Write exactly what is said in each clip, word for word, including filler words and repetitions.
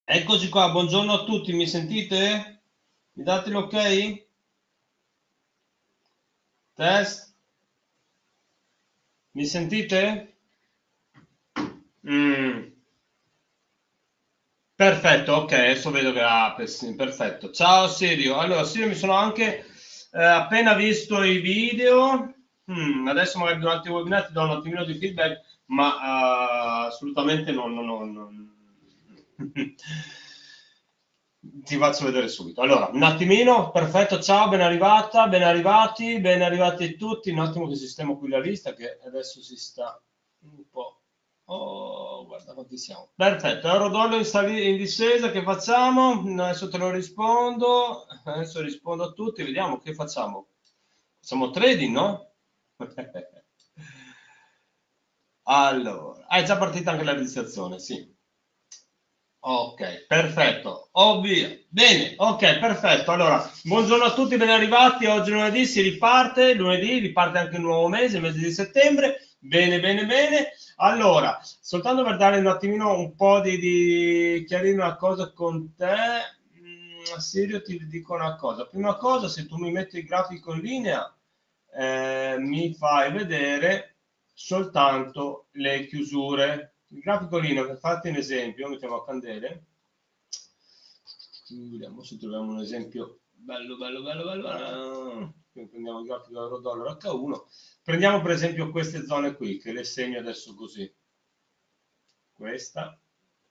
Eccoci qua, buongiorno a tutti, mi sentite? Mi date l'ok? Test? Mi sentite? Mm, perfetto, ok, adesso vedo che apre, sì, perfetto. Ciao Sirio, allora Sirio mi sono anche eh, appena visto i video. Mm, adesso magari durante il webinar ti do un attimino di feedback, ma eh, assolutamente non, non- non- non- ti faccio vedere subito. Allora, un attimino, perfetto, ciao, ben arrivata, ben arrivati, ben arrivati tutti. Un attimo che sistemo qui la lista che adesso si sta un po'. Oh, guarda quanti siamo. Perfetto, Eurodollar in, sali- in discesa, che facciamo? Adesso te lo rispondo, adesso rispondo a tutti, vediamo che facciamo. Facciamo trading, no? Allora, ah, è già partita anche la registrazione, sì. Ok, perfetto. Ovvio. Bene, ok, perfetto. Allora, buongiorno a tutti, ben arrivati. Oggi lunedì si riparte, lunedì riparte anche un nuovo mese, il mese di settembre. Bene, bene, bene. Allora, soltanto per dare un attimino un po' di, di chiarire una cosa con te, mm, Sirio, ti dico una cosa. Prima cosa, se tu mi metti il grafico in linea, eh, mi fai vedere soltanto le chiusure. Il grafico linea, per farti un esempio, mettiamo a candele. Vediamo se troviamo un esempio bello, bello, bello, bello. bello. Prendiamo il grafico euro-dollaro acca uno. Prendiamo per esempio queste zone qui, che le segno adesso così. Questa,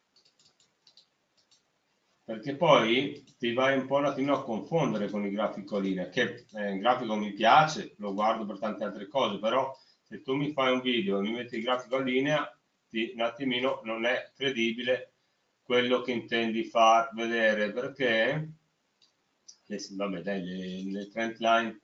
perché poi ti vai un po' un attimo a confondere con il grafico a linea, che eh, il grafico mi piace, lo guardo per tante altre cose, però se tu mi fai un video e mi metti il grafico a linea, ti, un attimino non è credibile quello che intendi far vedere, perché le, vabbè, dai, le, le trend line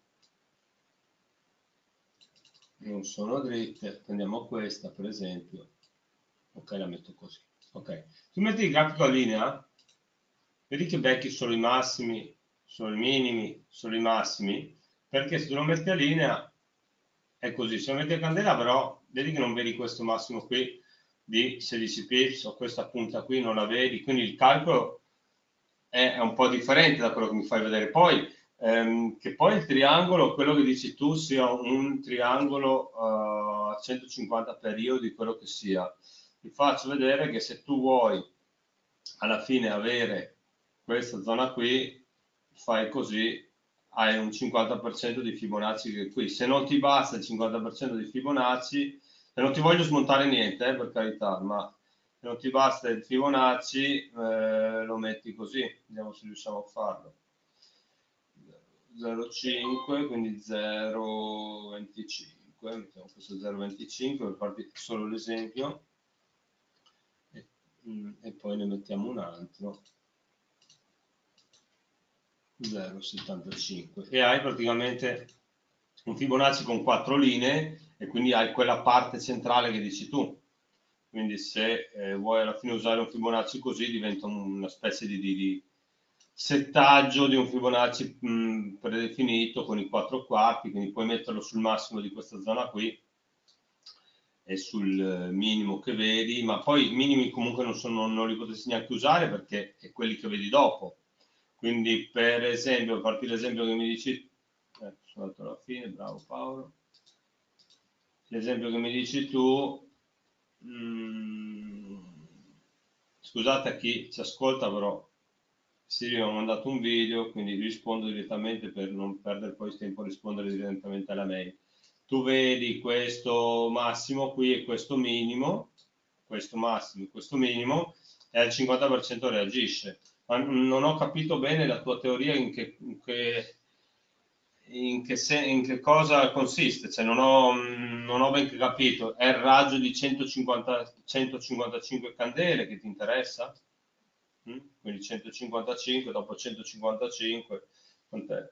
non sono dritte. Prendiamo questa per esempio, ok, la metto così, ok. Tu metti il grafico a linea, vedi che becchi solo i massimi, solo i minimi, solo i massimi, perché se tu lo metti a linea è così. Se lo metti a candela però vedi che non vedi questo massimo qui di sedici pips o questa punta qui non la vedi, quindi il calcolo è, è un po' differente da quello che mi fai vedere. Poi ehm, che poi il triangolo, quello che dici tu, sia un triangolo eh, a centocinquanta periodi, quello che sia. Ti faccio vedere che se tu vuoi alla fine avere questa zona qui, fai così, hai un cinquanta per cento di Fibonacci che è qui. Se non ti basta il cinquanta per cento di Fibonacci, e non ti voglio smontare niente, eh, per carità, ma se non ti basta il Fibonacci, eh, lo metti così, vediamo se riusciamo a farlo. zero virgola cinque, quindi zero virgola venticinque, mettiamo questo zero virgola venticinque per farti solo l'esempio, e, mm, e poi ne mettiamo un altro, zero virgola settantacinque, e hai praticamente un Fibonacci con quattro linee e quindi hai quella parte centrale che dici tu. Quindi se eh, vuoi alla fine usare un Fibonacci così diventa una specie di, di- di settaggio di un Fibonacci mh, predefinito con i quattro quarti, quindi puoi metterlo sul massimo di questa zona qui e sul eh, minimo che vedi, ma poi i minimi comunque non, sono, non li potresti neanche usare perché è quelli che vedi dopo. Quindi per esempio, a partire dall'esempio che mi dici, eh, sono andato alla fine, bravo Paolo, l'esempio che mi dici tu, mm, scusate a chi ci ascolta, però Sirio mi ha mandato un video, quindi rispondo direttamente per non perdere poi tempo a rispondere direttamente alla mail. Tu vedi questo massimo qui e questo minimo, questo massimo e questo minimo, e al cinquanta per cento reagisce. Ma non ho capito bene la tua teoria in che, in che in che, se- in che cosa consiste? Cioè, non ho, mh, non ho ben capito. È il raggio di centocinquanta, centocinquantacinque candele che ti interessa? Mm? Quindi centocinquantacinque dopo centocinquantacinque, quant'è?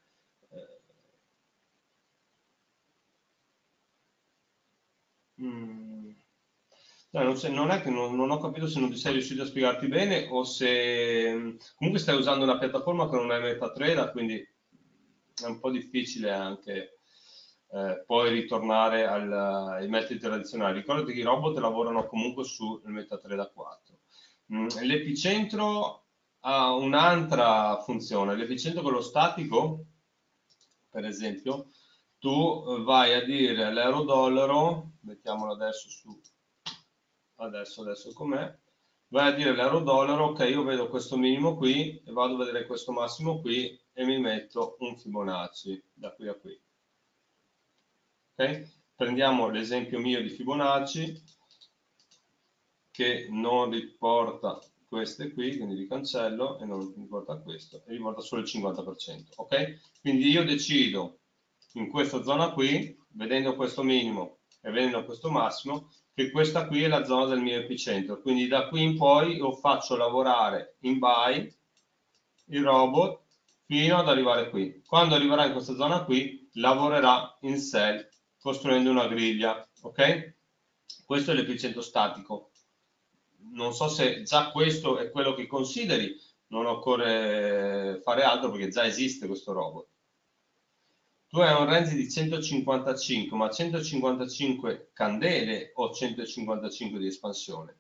Eh, mm, no, non, se- non è che non, non ho capito se non ti sei riuscito a spiegarti bene o se comunque stai usando una piattaforma che non è MetaTrader, quindi è un po' difficile anche eh, poi ritornare al- ai metodi tradizionali. Ricordati che i robot lavorano comunque sul MetaTrader quattro. Mm, l'epicentro ha un'altra funzione. L'efficiente con lo statico, per esempio, tu vai a dire all'euro-dollaro, mettiamolo adesso su, adesso, adesso com'è, vai a dire all'euro-dollaro, ok, io vedo questo minimo qui e vado a vedere questo massimo qui e mi metto un Fibonacci da qui a qui. Ok? Prendiamo l'esempio mio di Fibonacci che non riporta queste qui, quindi li cancello e non riporta questo e riporta solo il cinquanta per cento. Ok? Quindi io decido in questa zona qui, vedendo questo minimo e vedendo questo massimo, che questa qui è la zona del mio epicentro. Quindi da qui in poi lo faccio lavorare in buy il robot fino ad arrivare qui. Quando arriverà in questa zona qui, lavorerà in sell costruendo una griglia. Ok? Questo è l'epicentro statico. Non so se già questo è quello che consideri, non occorre fare altro perché già esiste questo robot. Tu hai un range di centocinquantacinque, ma centocinquantacinque candele o centocinquantacinque di espansione?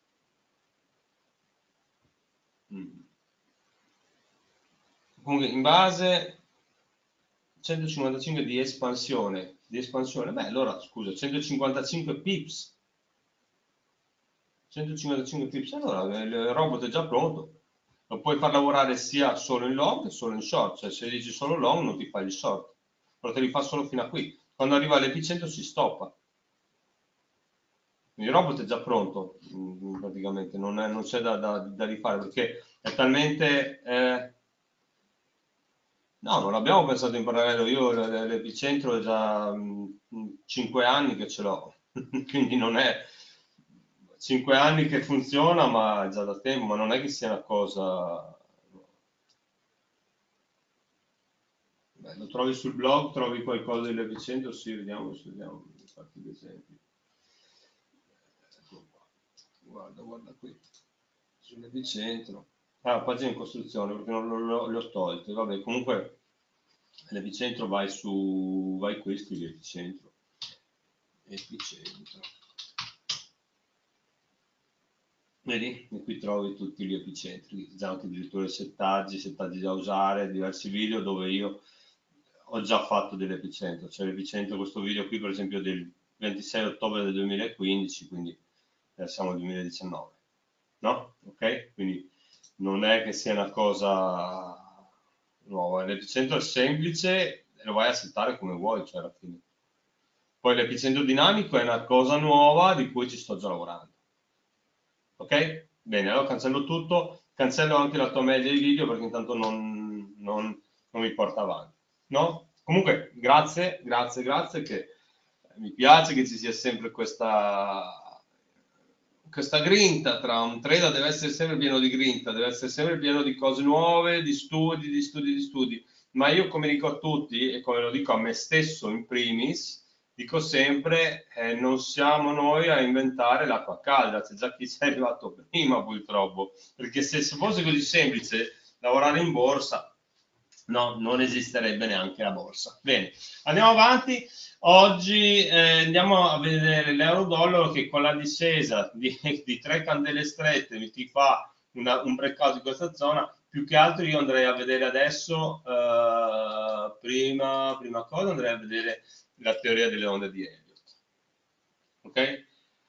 Mm. Comunque in base centocinquantacinque di espansione, di espansione, beh allora scusa, centocinquantacinque pips, centocinquantacinque pips, allora il robot è già pronto. Lo puoi far lavorare sia solo in long che solo in short, cioè se dici solo long non ti fai il short, però te li fa solo fino a qui. Quando arriva all'epicentro si stoppa. Quindi il robot è già pronto, mm, praticamente, non, è- non c'è da, da, da rifare perché è talmente... eh, no, non l'abbiamo pensato in parallelo, io l- l- l'epicentro è già cinque anni che ce l'ho, quindi non è cinque anni che funziona, ma è già da tempo, ma non è che sia una cosa... Beh, lo trovi sul blog, trovi qualcosa dell'epicentro? Sì, vediamo se vediamo di farti gli esempi. Ecco qua. Guarda, guarda qui, sull'epicentro. Ah, pagina in costruzione, perché non non- non le ho tolte. Vabbè, comunque l'epicentro vai su, vai qui, scrivi epicentro. Epicentro. Vedi? E qui trovi tutti gli epicentri, già anche addirittura i settaggi, settaggi da usare, diversi video dove io ho già fatto dell'epicentro. C'è l'epicentro, questo video qui per esempio del ventisei ottobre del duemilaquindici, quindi eh, siamo nel duemiladiciannove, no? Ok? Quindi non è che sia una cosa nuova. L'epicentro è semplice e lo vai a settare come vuoi, cioè alla fine. Poi l'epicentro dinamico è una cosa nuova di cui ci sto già lavorando. Ok? Bene, allora cancello tutto, cancello anche la tua mail dei video perché intanto non, non- non mi porta avanti. No? Comunque, grazie, grazie, grazie, che mi piace che ci sia sempre questa, questa grinta tra un trader, deve essere sempre pieno di grinta, deve essere sempre pieno di cose nuove, di studi, di studi, di studi. Ma io, come dico a tutti, e come lo dico a me stesso in primis, dico sempre, eh, non siamo noi a inventare l'acqua calda, c'è già chi ci è arrivato prima purtroppo, perché se, se fosse così semplice lavorare in borsa, no, non esisterebbe neanche la borsa. Bene, andiamo avanti. Oggi eh, andiamo a vedere l'euro-dollaro che con la discesa di, di tre candele strette mi ti fa una- un breakout in questa zona. Più che altro io andrei a vedere adesso, eh, prima, prima cosa, andrei a vedere la teoria delle onde di Elliott. Ok?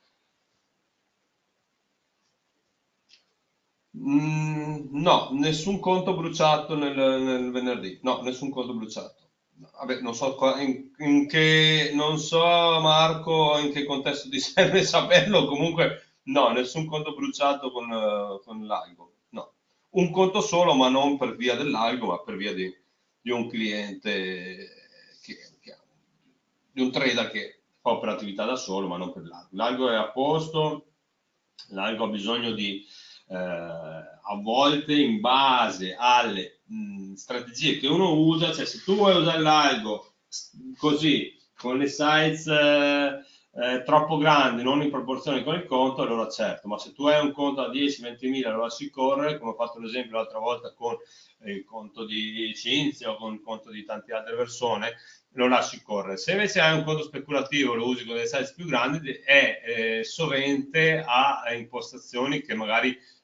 Mm, no, nessun conto bruciato nel, nel venerdì. No, nessun conto bruciato. Vabbè, non so qua- in, in che, non so Marco in che contesto ti serve saperlo, comunque no, nessun conto bruciato con, eh, con l'algo. No, un conto solo, ma non per via dell'algo, ma per via di, di un cliente che, che ha- di un trader che fa operatività da solo, ma non per l'algo. L'algo è a posto, l'algo ha bisogno di eh, a volte in base alle mh, strategie che uno usa, cioè se tu vuoi usare l'algo così, con le size eh, eh, troppo grandi, non in proporzione con il conto, allora certo, ma se tu hai un conto a dieci venti mila, lo lasci correre, come ho fatto l'esempio l'altra volta con il conto di Cinzia o con il conto di tante altre persone, lo lasci correre. Se invece hai un conto speculativo, lo usi con dei size più grandi, è eh, sovente a impostazioni che magari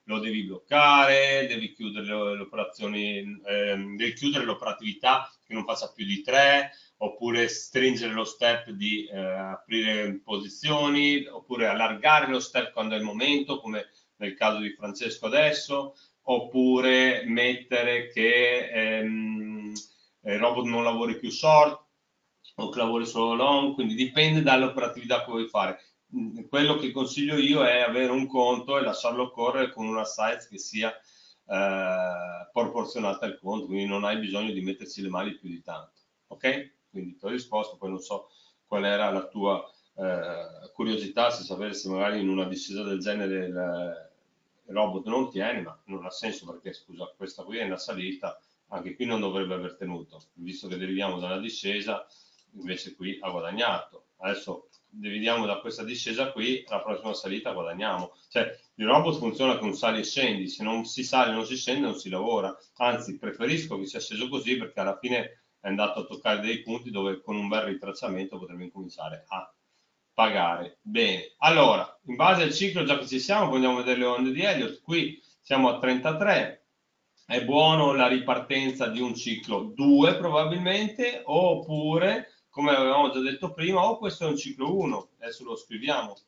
lo devi bloccare, devi chiudere le operazioni, eh, devi chiudere l'operatività che non faccia più di tre, oppure stringere lo step di eh, aprire posizioni, oppure allargare lo step quando è il momento, come nel caso di Francesco adesso, oppure mettere che ehm, il robot non lavori più short o che lavori solo long, quindi dipende dall'operatività che vuoi fare. Quello che consiglio io è avere un conto e lasciarlo correre con una size che sia eh, proporzionata al conto, quindi non hai bisogno di metterci le mani più di tanto. Ok? Quindi ti ho risposto, poi non so qual era la tua eh, curiosità, se sapere se magari in una discesa del genere il, il robot non tiene, ma non ha senso perché, scusa, questa qui è una salita, anche qui non dovrebbe aver tenuto, visto che deriviamo dalla discesa, invece qui ha guadagnato. Adesso dividiamo da questa discesa qui, la prossima salita guadagniamo. Cioè, il robot funziona con sali e scendi, se non si sale non si scende non si lavora, anzi preferisco che sia sceso così perché alla fine è andato a toccare dei punti dove con un bel ritracciamento potremmo incominciare a pagare bene. Allora, in base al ciclo, già che ci siamo, vogliamo vedere le onde di Elliott. Qui siamo a trentatré, è buono la ripartenza di un ciclo due probabilmente, oppure, come avevamo già detto prima, o questo è un ciclo uno, adesso lo scriviamo,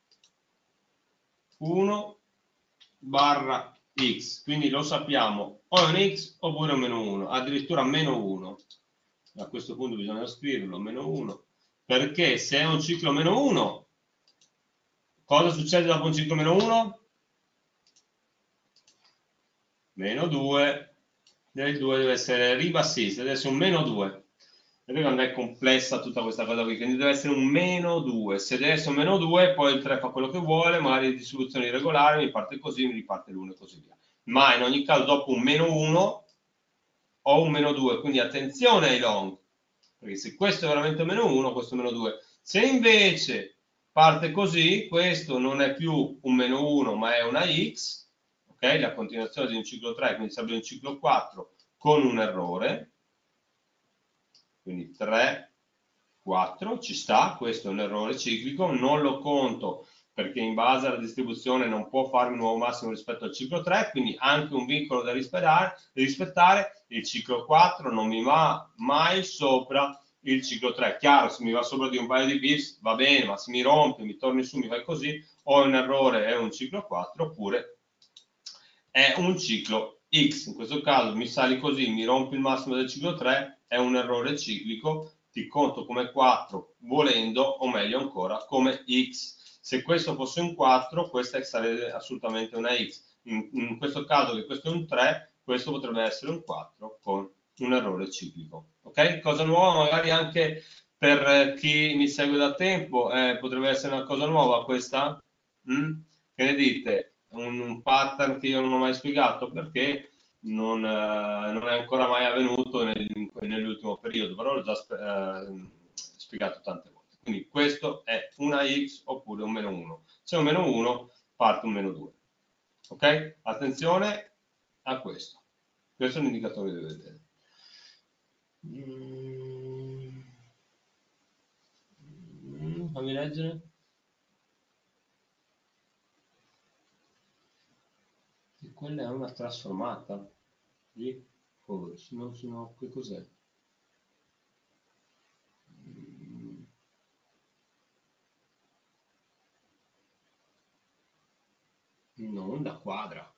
uno barra x, quindi lo sappiamo, o è un x oppure un meno uno, addirittura meno uno, a questo punto bisogna scriverlo, meno uno, perché se è un ciclo meno uno, cosa succede dopo un ciclo meno uno? Meno due, del due deve essere ribassista, deve essere un meno due. Vedete quando è complessa tutta questa cosa qui, quindi deve essere un meno due. Se deve essere un meno due, poi il tre fa quello che vuole, magari di distribuzione irregolare, mi parte così, mi riparte l'uno e così via. Ma in ogni caso dopo un meno uno ho un meno due, quindi attenzione ai long, perché se questo è veramente un meno uno, questo è un meno due. Se invece parte così, questo non è più un meno uno, ma è una x, ok? La continuazione di un ciclo tre, quindi sarebbe un ciclo quattro con un errore, quindi tre, quattro, ci sta, questo è un errore ciclico, non lo conto perché in base alla distribuzione non può fare un nuovo massimo rispetto al ciclo tre, quindi anche un vincolo da rispettare, da rispettare. Il ciclo quattro non mi va mai sopra il ciclo tre. Chiaro, se mi va sopra di un paio di bits va bene, ma se mi rompe, mi torni su, mi fai così, o un errore è un ciclo quattro, oppure è un ciclo X. In questo caso mi sali così, mi rompi il massimo del ciclo tre, è un errore ciclico, ti conto come quattro volendo, o meglio ancora come X. Se questo fosse un quattro, questa sarebbe assolutamente una X. In, in questo caso che questo è un tre, questo potrebbe essere un quattro con un errore ciclico. Ok? Cosa nuova magari anche per chi mi segue da tempo, eh, potrebbe essere una cosa nuova questa? Mm? Che ne dite? Un, un pattern che io non ho mai spiegato perché non, eh, non è ancora mai avvenuto nel, nell'ultimo periodo, però l'ho già eh, spiegato tante volte. Quindi questo è una x oppure un meno uno. Se è un meno uno, parte un meno due. Ok? Attenzione a questo. Questo è un indicatore da vedere. Mm. Mm, fammi leggere. E quella è una trasformata di forse, no, no, che cos'è? Non da quadra.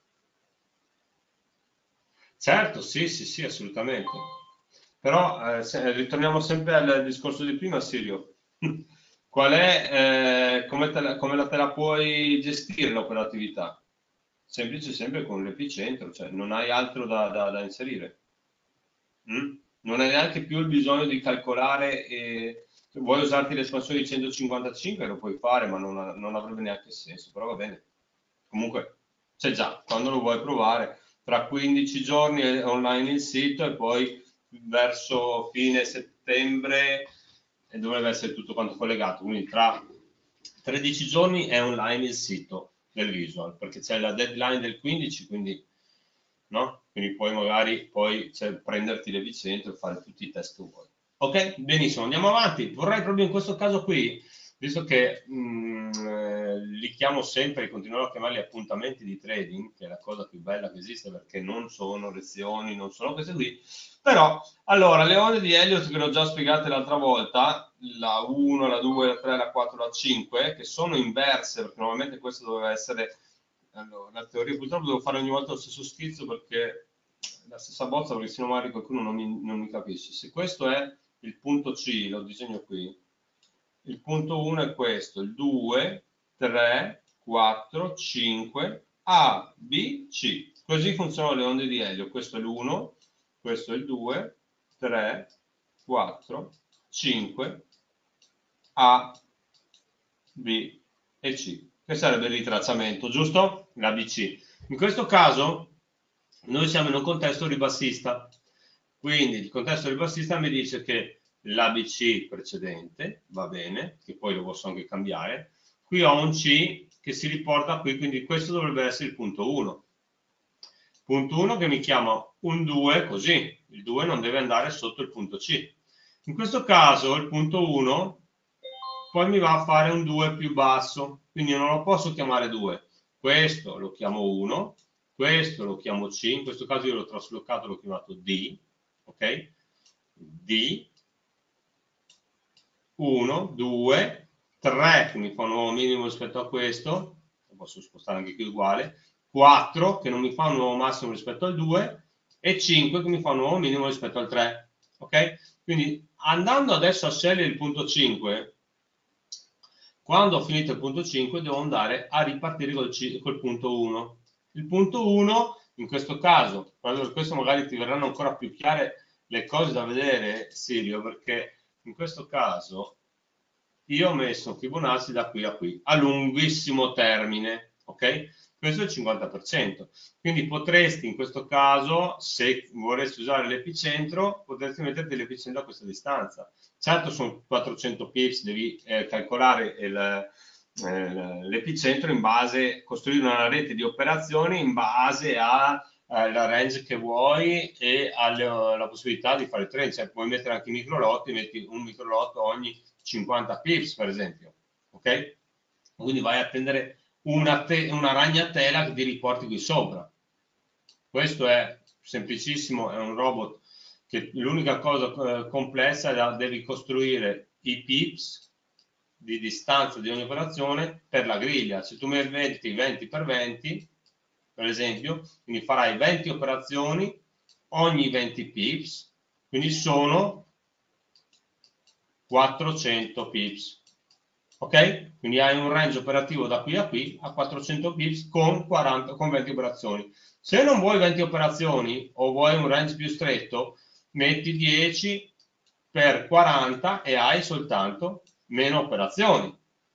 Certo, sì, sì, sì, assolutamente. Però eh, se- ritorniamo sempre al discorso di prima, Sirio. Qual è, eh, come, te la, come la te la puoi gestire l'operatività? Semplice, sempre con l'epicentro, cioè non hai altro da, da- da inserire. Mm? Non hai neanche più il bisogno di calcolare, e, se vuoi usarti l'espansione di centocinquantacinque, lo puoi fare, ma non, ha- non avrebbe neanche senso, però va bene. Comunque c'è già, quando lo vuoi provare, tra quindici giorni è online il sito e poi verso fine settembre e dovrebbe essere tutto quanto collegato, quindi tra tredici giorni è online il sito del visual, perché c'è la deadline del quindici, quindi, no? Quindi puoi magari poi cioè, prenderti l'epicentro e fare tutti i test che vuoi. Ok, benissimo, andiamo avanti. Vorrei proprio in questo caso qui, visto che mh, li chiamo sempre, continuerò a chiamarli appuntamenti di trading, che è la cosa più bella che esiste perché non sono lezioni, non sono queste qui, però, allora, le onde di Elliott che l'ho già spiegate l'altra volta, la uno, la due, la tre, la quattro, la cinque, che sono inverse, perché normalmente questo doveva essere, allora, la teoria, purtroppo devo fare ogni volta lo stesso schizzo perché la stessa bozza, perché sennò magari qualcuno non mi, non mi capisce. Se questo è il punto C, lo disegno qui, il punto uno è questo, il due, tre, quattro, cinque, A, B, C. Così funzionano le onde di Elio. Questo è l'uno, questo è il due, tre, quattro, cinque, A, B e C, che sarebbe il ritracciamento, giusto? La B C. In questo caso noi siamo in un contesto ribassista, quindi il contesto ribassista mi dice che l'A B C precedente va bene, che poi lo posso anche cambiare, qui ho un C che si riporta qui, quindi questo dovrebbe essere il punto uno. Punto uno che mi chiama un due, così, il due non deve andare sotto il punto C. In questo caso il punto uno poi mi va a fare un due più basso, quindi non lo posso chiamare due. Questo lo chiamo uno, questo lo chiamo C, in questo caso io l'ho traslocato, l'ho chiamato D, ok? D, uno, due, tre che mi fa un nuovo minimo rispetto a questo, lo posso spostare anche qui uguale, quattro che non mi fa un nuovo massimo rispetto al due e cinque che mi fa un nuovo minimo rispetto al tre, ok? Quindi andando adesso a scegliere il punto cinque, quando ho finito il punto cinque devo andare a ripartire col, col punto uno. Il punto uno, in questo caso, per questo magari ti verranno ancora più chiare le cose da vedere, Sirio, perché in questo caso io ho messo Fibonacci da qui a qui, a lunghissimo termine, ok? Questo è il cinquanta per cento. Quindi potresti in questo caso, se vorresti usare l'epicentro, potresti metterti l'epicentro a questa distanza. Certo sono quattrocento pips, devi eh, calcolare l'epicentro in base, costruire una rete di operazioni in base a la range che vuoi e alla possibilità di fare trade, cioè puoi mettere anche i microlotti, metti un microlotto ogni cinquanta pips per esempio, ok? Quindi vai a prendere una, una ragnatela che ti riporti qui sopra. Questo è semplicissimo, è un robot che l'unica cosa eh, complessa è da devi costruire i pips di distanza di ogni operazione per la griglia. Se tu mi metti venti per venti, per esempio, quindi farai venti operazioni ogni venti pips, quindi sono quattrocento pips. Ok? Quindi hai un range operativo da qui a qui a quattrocento pips con, quaranta, con venti operazioni. Se non vuoi venti operazioni o vuoi un range più stretto, metti dieci per quaranta e hai soltanto meno operazioni.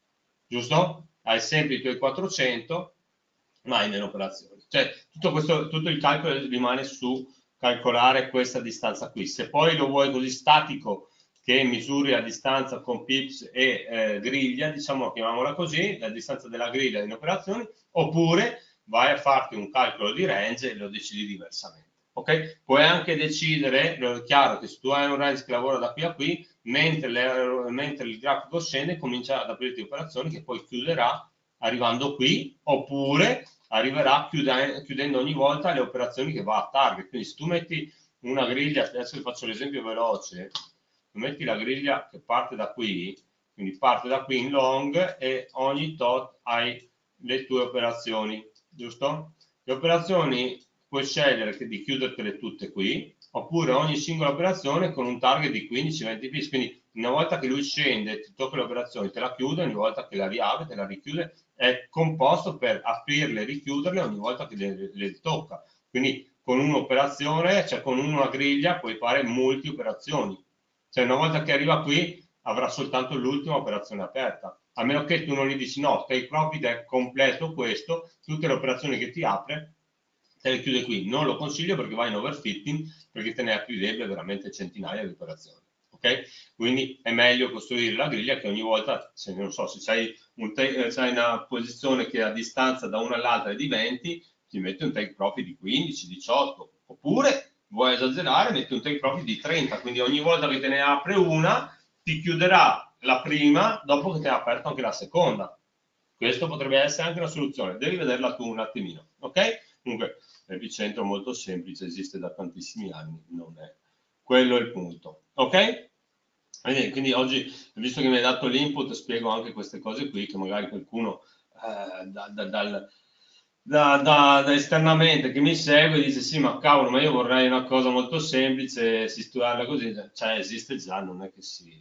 Giusto? Hai sempre i tuoi quattrocento, ma hai meno operazioni. Cioè, tutto, questo, tutto il calcolo rimane su calcolare questa distanza qui. Se poi lo vuoi così statico, che misuri a distanza con pips e eh, griglia, diciamo, chiamiamola così, la distanza della griglia in operazioni, oppure vai a farti un calcolo di range e lo decidi diversamente. Ok? Puoi anche decidere, è chiaro che se tu hai un range che lavora da qui a qui, mentre, le, mentre il grafico scende, comincia ad aprirti operazioni che poi chiuderà arrivando qui, oppure arriverà chiudendo, chiudendo ogni volta le operazioni che va a target. Quindi se tu metti una griglia, adesso vi faccio l'esempio veloce, metti la griglia che parte da qui, quindi parte da qui in long e ogni tot hai le tue operazioni, giusto? Le operazioni puoi scegliere di chiudertele tutte qui, oppure ogni singola operazione con un target di quindici venti pips, quindi una volta che lui scende, ti tocca le operazioni, te la chiude, ogni volta che la riapre, te la richiude, è composto per aprirle e richiuderle ogni volta che le, le tocca. Quindi con un'operazione, cioè con una griglia, puoi fare multi operazioni. Cioè una volta che arriva qui avrà soltanto l'ultima operazione aperta, a meno che tu non gli dici no, take profit è completo questo, tutte le operazioni che ti apre te le chiude qui. Non lo consiglio perché vai in overfitting, perché te ne appirerebbe veramente centinaia di operazioni. Ok? Quindi è meglio costruire la griglia che ogni volta, se non so, se c'hai un una posizione che a distanza da una all'altra è di venti, ti metti un take profit di quindici, diciotto, oppure vuoi esagerare, metti un take profit di trenta, quindi ogni volta che te ne apre una, ti chiuderà la prima dopo che ti ha aperto anche la seconda. Questo potrebbe essere anche una soluzione, devi vederla tu un attimino, ok? Comunque l'epicentro è molto semplice, esiste da tantissimi anni, non è quello il punto, ok? Quindi oggi, visto che mi hai dato l'input, spiego anche queste cose qui che magari qualcuno eh, da, da, dal, da, da, da esternamente che mi segue dice sì, ma cavolo, ma io vorrei una cosa molto semplice, si studiarla così, cioè esiste già, non è che si...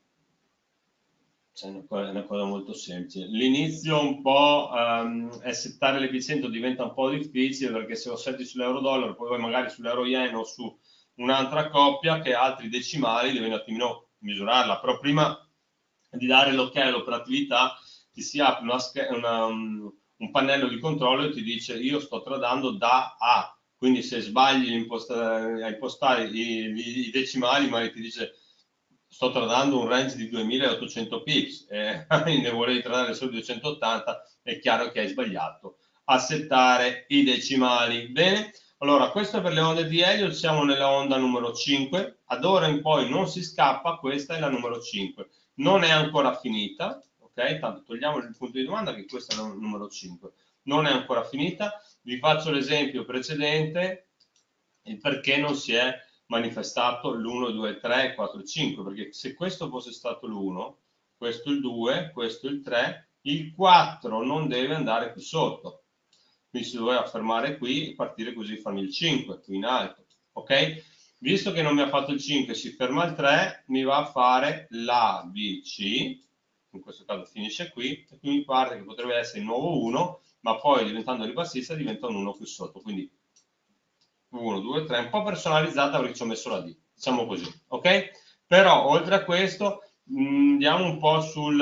Cioè, è una cosa, è una cosa molto semplice. L'inizio un po' ehm, è settare l'epicentro diventa un po' difficile perché se lo setti sull'euro-dollaro, poi vai magari sull'euro-yen o su un'altra coppia che ha altri decimali, devi un attimino misurarla. Però prima di dare l'ok all'operatività ti si apre una sch- una, um, un pannello di controllo e ti dice io sto tradando da A. Quindi se sbagli a impostare i, i- i decimali, magari ti dice sto tradando un range di duemilaottocento pips e ne volevi tradare solo duecentottanta, è chiaro che hai sbagliato a settare i decimali. Bene, allora questo è per le onde di Elliott, siamo nella onda numero cinque, ad ora in poi non si scappa, questa è la numero cinque, non è ancora finita, ok? Tanto togliamo il punto di domanda che questa è la numero cinque, non è ancora finita, vi faccio l'esempio precedente, il perché non si è manifestato l'uno, due, tre, quattro, cinque, perché se questo fosse stato l'uno, questo il due, questo il tre, il quattro non deve andare qui sotto, quindi si doveva fermare qui e partire così, farmi il cinque qui in alto, ok? Visto che non mi ha fatto il cinque, si ferma il tre, mi va a fare l'A B C, in questo caso finisce qui, e qui mi pare che potrebbe essere il nuovo uno, ma poi diventando ribassista diventa un uno qui sotto, quindi uno, due, tre, un po' personalizzata perché ci ho messo la D, diciamo così, ok? Però oltre a questo mh, andiamo un po' sul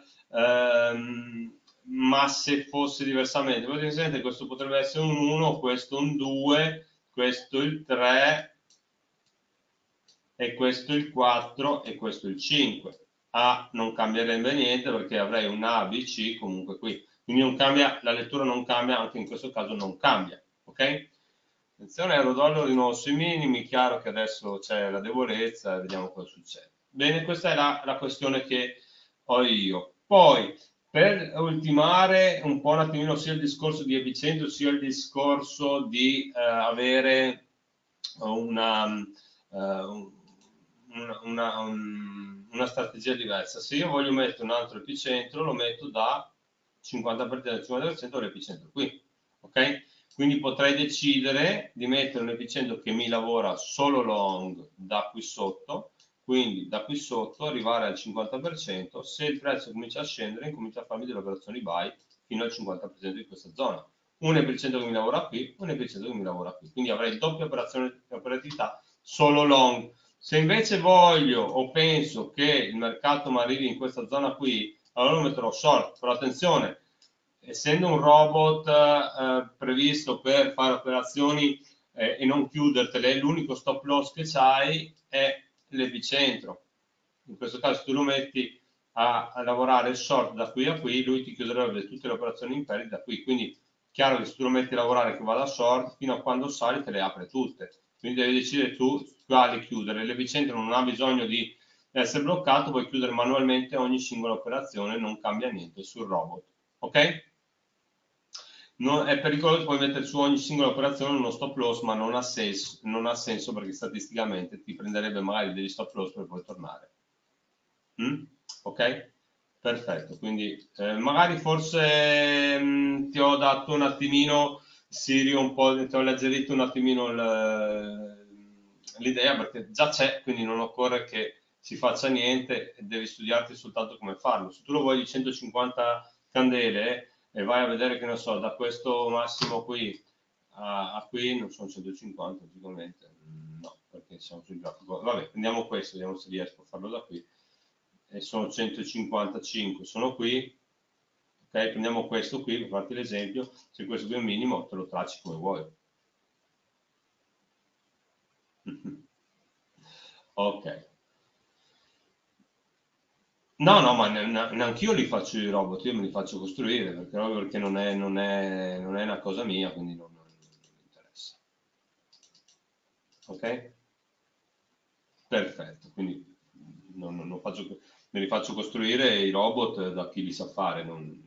ehm, ma se fosse diversamente, vedete, questo potrebbe essere un uno, questo un due, questo il tre e questo il quattro e questo il cinque. A non cambierebbe niente perché avrei un A, B, C comunque qui, quindi non cambia, la lettura non cambia, anche in questo caso non cambia, ok? Attenzione, euro-dollaro di nuovo sui minimi, chiaro che adesso c'è la debolezza, vediamo cosa succede. Bene, questa è la, la questione che ho io. Poi, per ultimare un po' un attimino sia il discorso di epicentro, sia il discorso di eh, avere una, uh, una, una, un, una strategia diversa. Se io voglio mettere un altro epicentro, lo metto da cinquanta per cento, cinquanta per cento all'epicentro qui, ok? Quindi potrei decidere di mettere un epicentro che mi lavora solo long da qui sotto, quindi da qui sotto arrivare al cinquanta per cento, se il prezzo comincia a scendere incomincia a farmi delle operazioni buy fino al cinquanta per cento di questa zona. Un epicentro che mi lavora qui, un epicentro che mi lavora qui, quindi avrei doppia operazione, operatività solo long. Se invece voglio o penso che il mercato mi arrivi in questa zona qui, allora lo metterò short, però attenzione, essendo un robot eh, previsto per fare operazioni eh, e non chiudertele, l'unico stop loss che c'hai è l'epicentro. In questo caso se tu lo metti a, a lavorare short da qui a qui, lui ti chiuderebbe tutte le operazioni in perdita da qui, quindi chiaro che se tu lo metti a lavorare che va da short, fino a quando sali te le apre tutte, quindi devi decidere tu quali chiudere. L'epicentro non ha bisogno di essere bloccato, puoi chiudere manualmente ogni singola operazione, non cambia niente sul robot, ok? Non, è pericoloso poi mettere su ogni singola operazione uno stop loss, ma non ha senso, non ha senso perché statisticamente ti prenderebbe magari degli stop loss per poi tornare. Mm? Ok? Perfetto, quindi eh, magari forse mh, ti ho dato un attimino, Sirio, un po', ti ho alleggerito un attimino l'idea perché già c'è, quindi non occorre che si faccia niente, devi studiarti soltanto come farlo. Se tu lo vuoi di centocinquanta candele e vai a vedere che ne so, da questo massimo qui a, a qui non sono centocinquanta, logicamente, no, perché siamo sul grafico. Vabbè, prendiamo questo, vediamo se riesco a farlo da qui e sono centocinquantacinque, sono qui, ok? Prendiamo questo qui per farti l'esempio, se questo qui è un minimo te lo tracci come vuoi. Ok. No, no, ma neanche io li faccio i robot, io me li faccio costruire, perché, perché non, è, non, è, non è una cosa mia, quindi non, non mi interessa. Ok? Perfetto, quindi non, non- non faccio, me li faccio costruire i robot da chi li sa fare, non,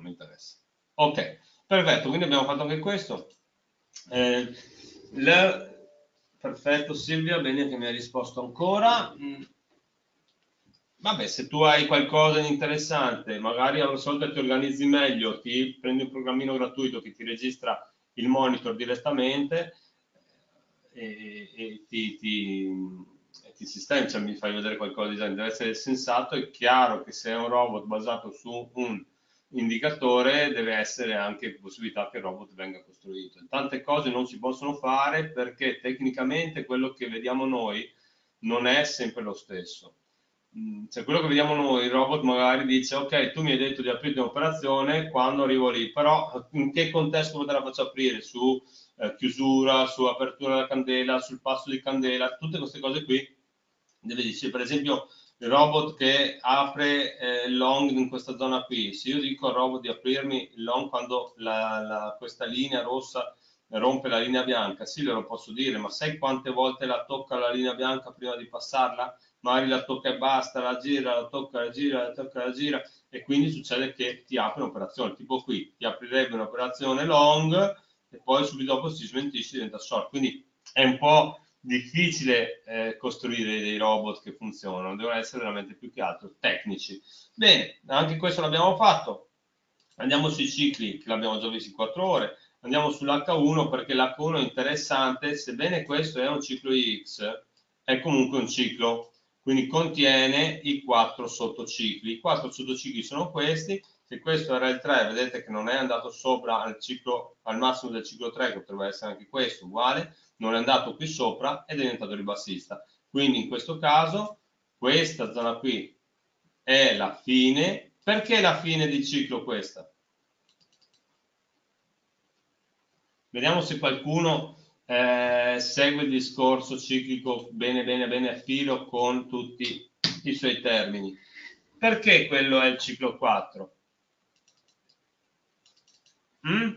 non mi interessa. Ok, perfetto, quindi abbiamo fatto anche questo. Eh, le... Perfetto Silvia, bene che mi hai risposto ancora. Mm. Vabbè, se tu hai qualcosa di interessante, magari alla solita ti organizzi meglio, ti prendi un programmino gratuito che ti registra il monitor direttamente e, e ti, ti, e ti sistemi, cioè mi fai vedere qualcosa di deve essere sensato. È chiaro che se è un robot basato su un indicatore deve essere anche possibilità che il robot venga costruito. Tante cose non si possono fare perché tecnicamente quello che vediamo noi non è sempre lo stesso. Cioè, quello che vediamo noi, il robot magari dice ok, tu mi hai detto di aprire un'operazione quando arrivo lì, però in che contesto te la faccio aprire? Su eh, chiusura, su apertura della candela, sul passo di candela, tutte queste cose qui deve dire, per esempio il robot che apre eh, long in questa zona qui, se io dico al robot di aprirmi il long quando la, la, questa linea rossa rompe la linea bianca, sì, lo posso dire, ma sai quante volte la tocca la linea bianca prima di passarla? Magari la tocca e basta, la gira, la tocca, la gira, la tocca, la gira, e quindi succede che ti apre un'operazione, tipo qui, ti aprirebbe un'operazione long e poi subito dopo si smentisce e diventa short, quindi è un po' difficile eh, costruire dei robot che funzionano, devono essere veramente più che altro tecnici. Bene, anche questo l'abbiamo fatto, andiamo sui cicli, che l'abbiamo già visto in quattro ore, andiamo sull'H uno perché l'H uno è interessante, sebbene questo è un ciclo X, è comunque un ciclo, quindi contiene i quattro sottocicli. I quattro sottocicli sono questi, se questo era il tre, vedete che non è andato sopra al, ciclo, al massimo del ciclo tre, che potrebbe essere anche questo, uguale, non è andato qui sopra ed è diventato ribassista. Quindi in questo caso questa zona qui è la fine. Perché la fine di ciclo questa? Vediamo se qualcuno eh, segue il discorso ciclico bene bene bene a filo con tutti i suoi termini. Perché quello è il ciclo quattro? Mm?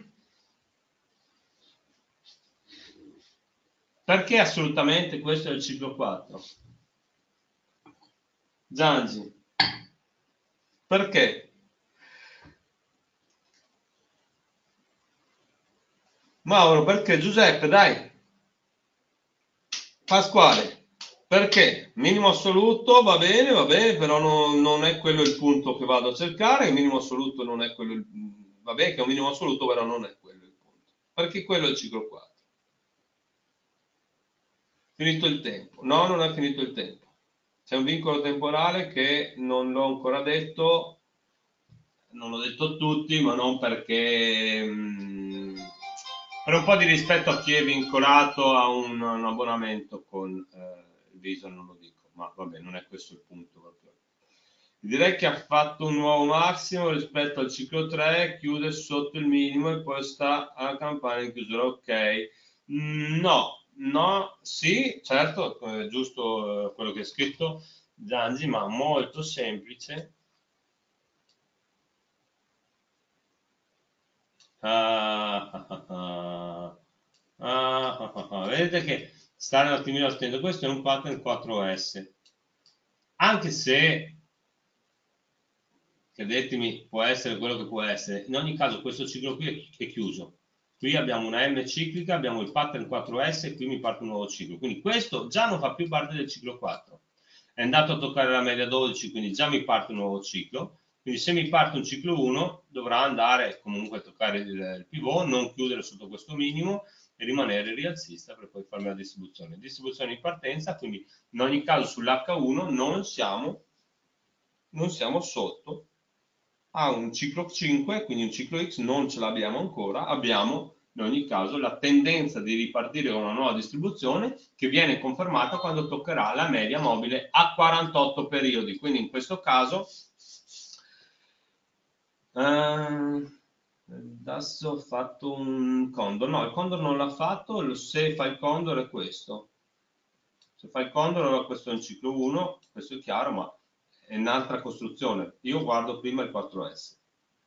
Perché assolutamente questo è il ciclo quattro? Giangi, perché? Mauro, perché? Giuseppe, dai. Pasquale, perché? Minimo assoluto va bene, va bene, però non, non è quello il punto che vado a cercare. Il minimo assoluto non è quello, il, va bene che è un minimo assoluto, però non è quello il punto. Perché quello è il ciclo quattro. Finito il tempo. No, non è finito il tempo. C'è un vincolo temporale che non l'ho ancora detto, non l'ho detto a tutti, ma non perché... Mh, per un po' di rispetto a chi è vincolato a un, un abbonamento con eh, il Visa, non lo dico, ma vabbè, non è questo il punto proprio. Direi che ha fatto un nuovo massimo rispetto al ciclo tre, chiude sotto il minimo e poi sta a campana in chiusura, ok. Mm, no, no, sì, certo, è giusto eh, quello che è scritto Zanzi, ma molto semplice. Ah, ah, ah, ah. Ah, ah, ah, ah. Vedete che stare un attimino attento, questo è un pattern quattro S, anche se, credetemi, può essere quello che può essere, in ogni caso questo ciclo qui è, è chiuso. Qui abbiamo una M ciclica, abbiamo il pattern quattro S e qui mi parte un nuovo ciclo, quindi questo già non fa più parte del ciclo quattro. È andato a toccare la media dodici, quindi già mi parte un nuovo ciclo. Quindi se mi parte un ciclo uno dovrà andare comunque a toccare il, il pivot, non chiudere sotto questo minimo e rimanere rialzista per poi farmi la distribuzione. Distribuzione in partenza, quindi in ogni caso sull'H uno non siamo, non siamo sotto a un ciclo cinque, quindi un ciclo X non ce l'abbiamo ancora, abbiamo in ogni caso la tendenza di ripartire con una nuova distribuzione che viene confermata quando toccherà la media mobile a quarantotto periodi, quindi in questo caso eh, adesso ho fatto un condor, no il condor non l'ha fatto, se fa il condor è questo, se fa il condor allora questo è un ciclo uno, questo è chiaro, ma è un'altra costruzione, io guardo prima il quattro S.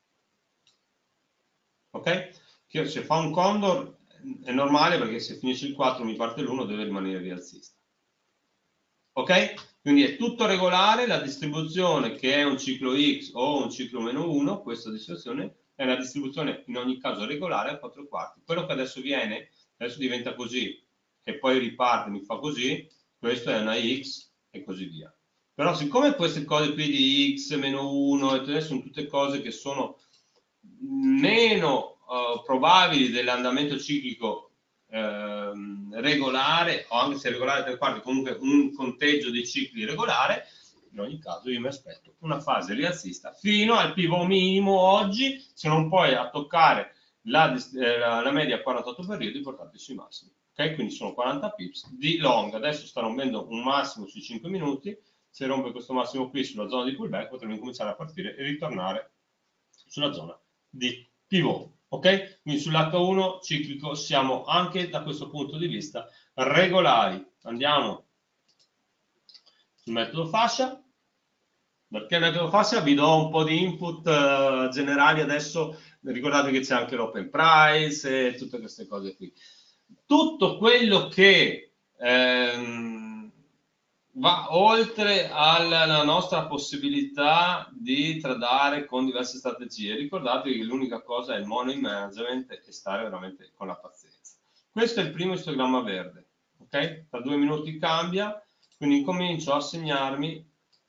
Ok? Che se fa un condor è normale perché se finisce il quattro mi parte l'uno, deve rimanere rialzista. Ok? Quindi è tutto regolare, la distribuzione che è un ciclo X o un ciclo meno uno, questa distribuzione è una distribuzione in ogni caso regolare a quattro quarti. Quello che adesso viene, adesso diventa così, e poi riparte, mi fa così, questo è una x e così via. Però siccome queste cose qui di x meno uno e tutte sono tutte cose che sono meno uh, probabili dell'andamento ciclico eh, regolare, o anche se regolare tre quarti, comunque un conteggio di cicli regolare, in ogni caso io mi aspetto una fase rialzista fino al pivot minimo oggi, se non poi a toccare la, eh, la, la media quarantotto periodi portati sui massimi. Okay? Quindi sono quaranta pips di long, adesso sta rompendo un massimo sui cinque minuti, se rompe questo massimo qui sulla zona di pullback potremo incominciare a partire e ritornare sulla zona di pivot. Ok? Quindi sull'H uno ciclico siamo anche da questo punto di vista regolari. Andiamo sul metodo fascia. Perché il metodo fascia vi do un po' di input uh, generali adesso, ricordate che c'è anche l'open price e tutte queste cose qui. Tutto quello che ehm, va oltre alla nostra possibilità di tradare con diverse strategie. Ricordate che l'unica cosa è il money management e stare veramente con la pazienza. Questo è il primo istogramma verde, ok? Tra due minuti cambia, quindi comincio a segnarmi.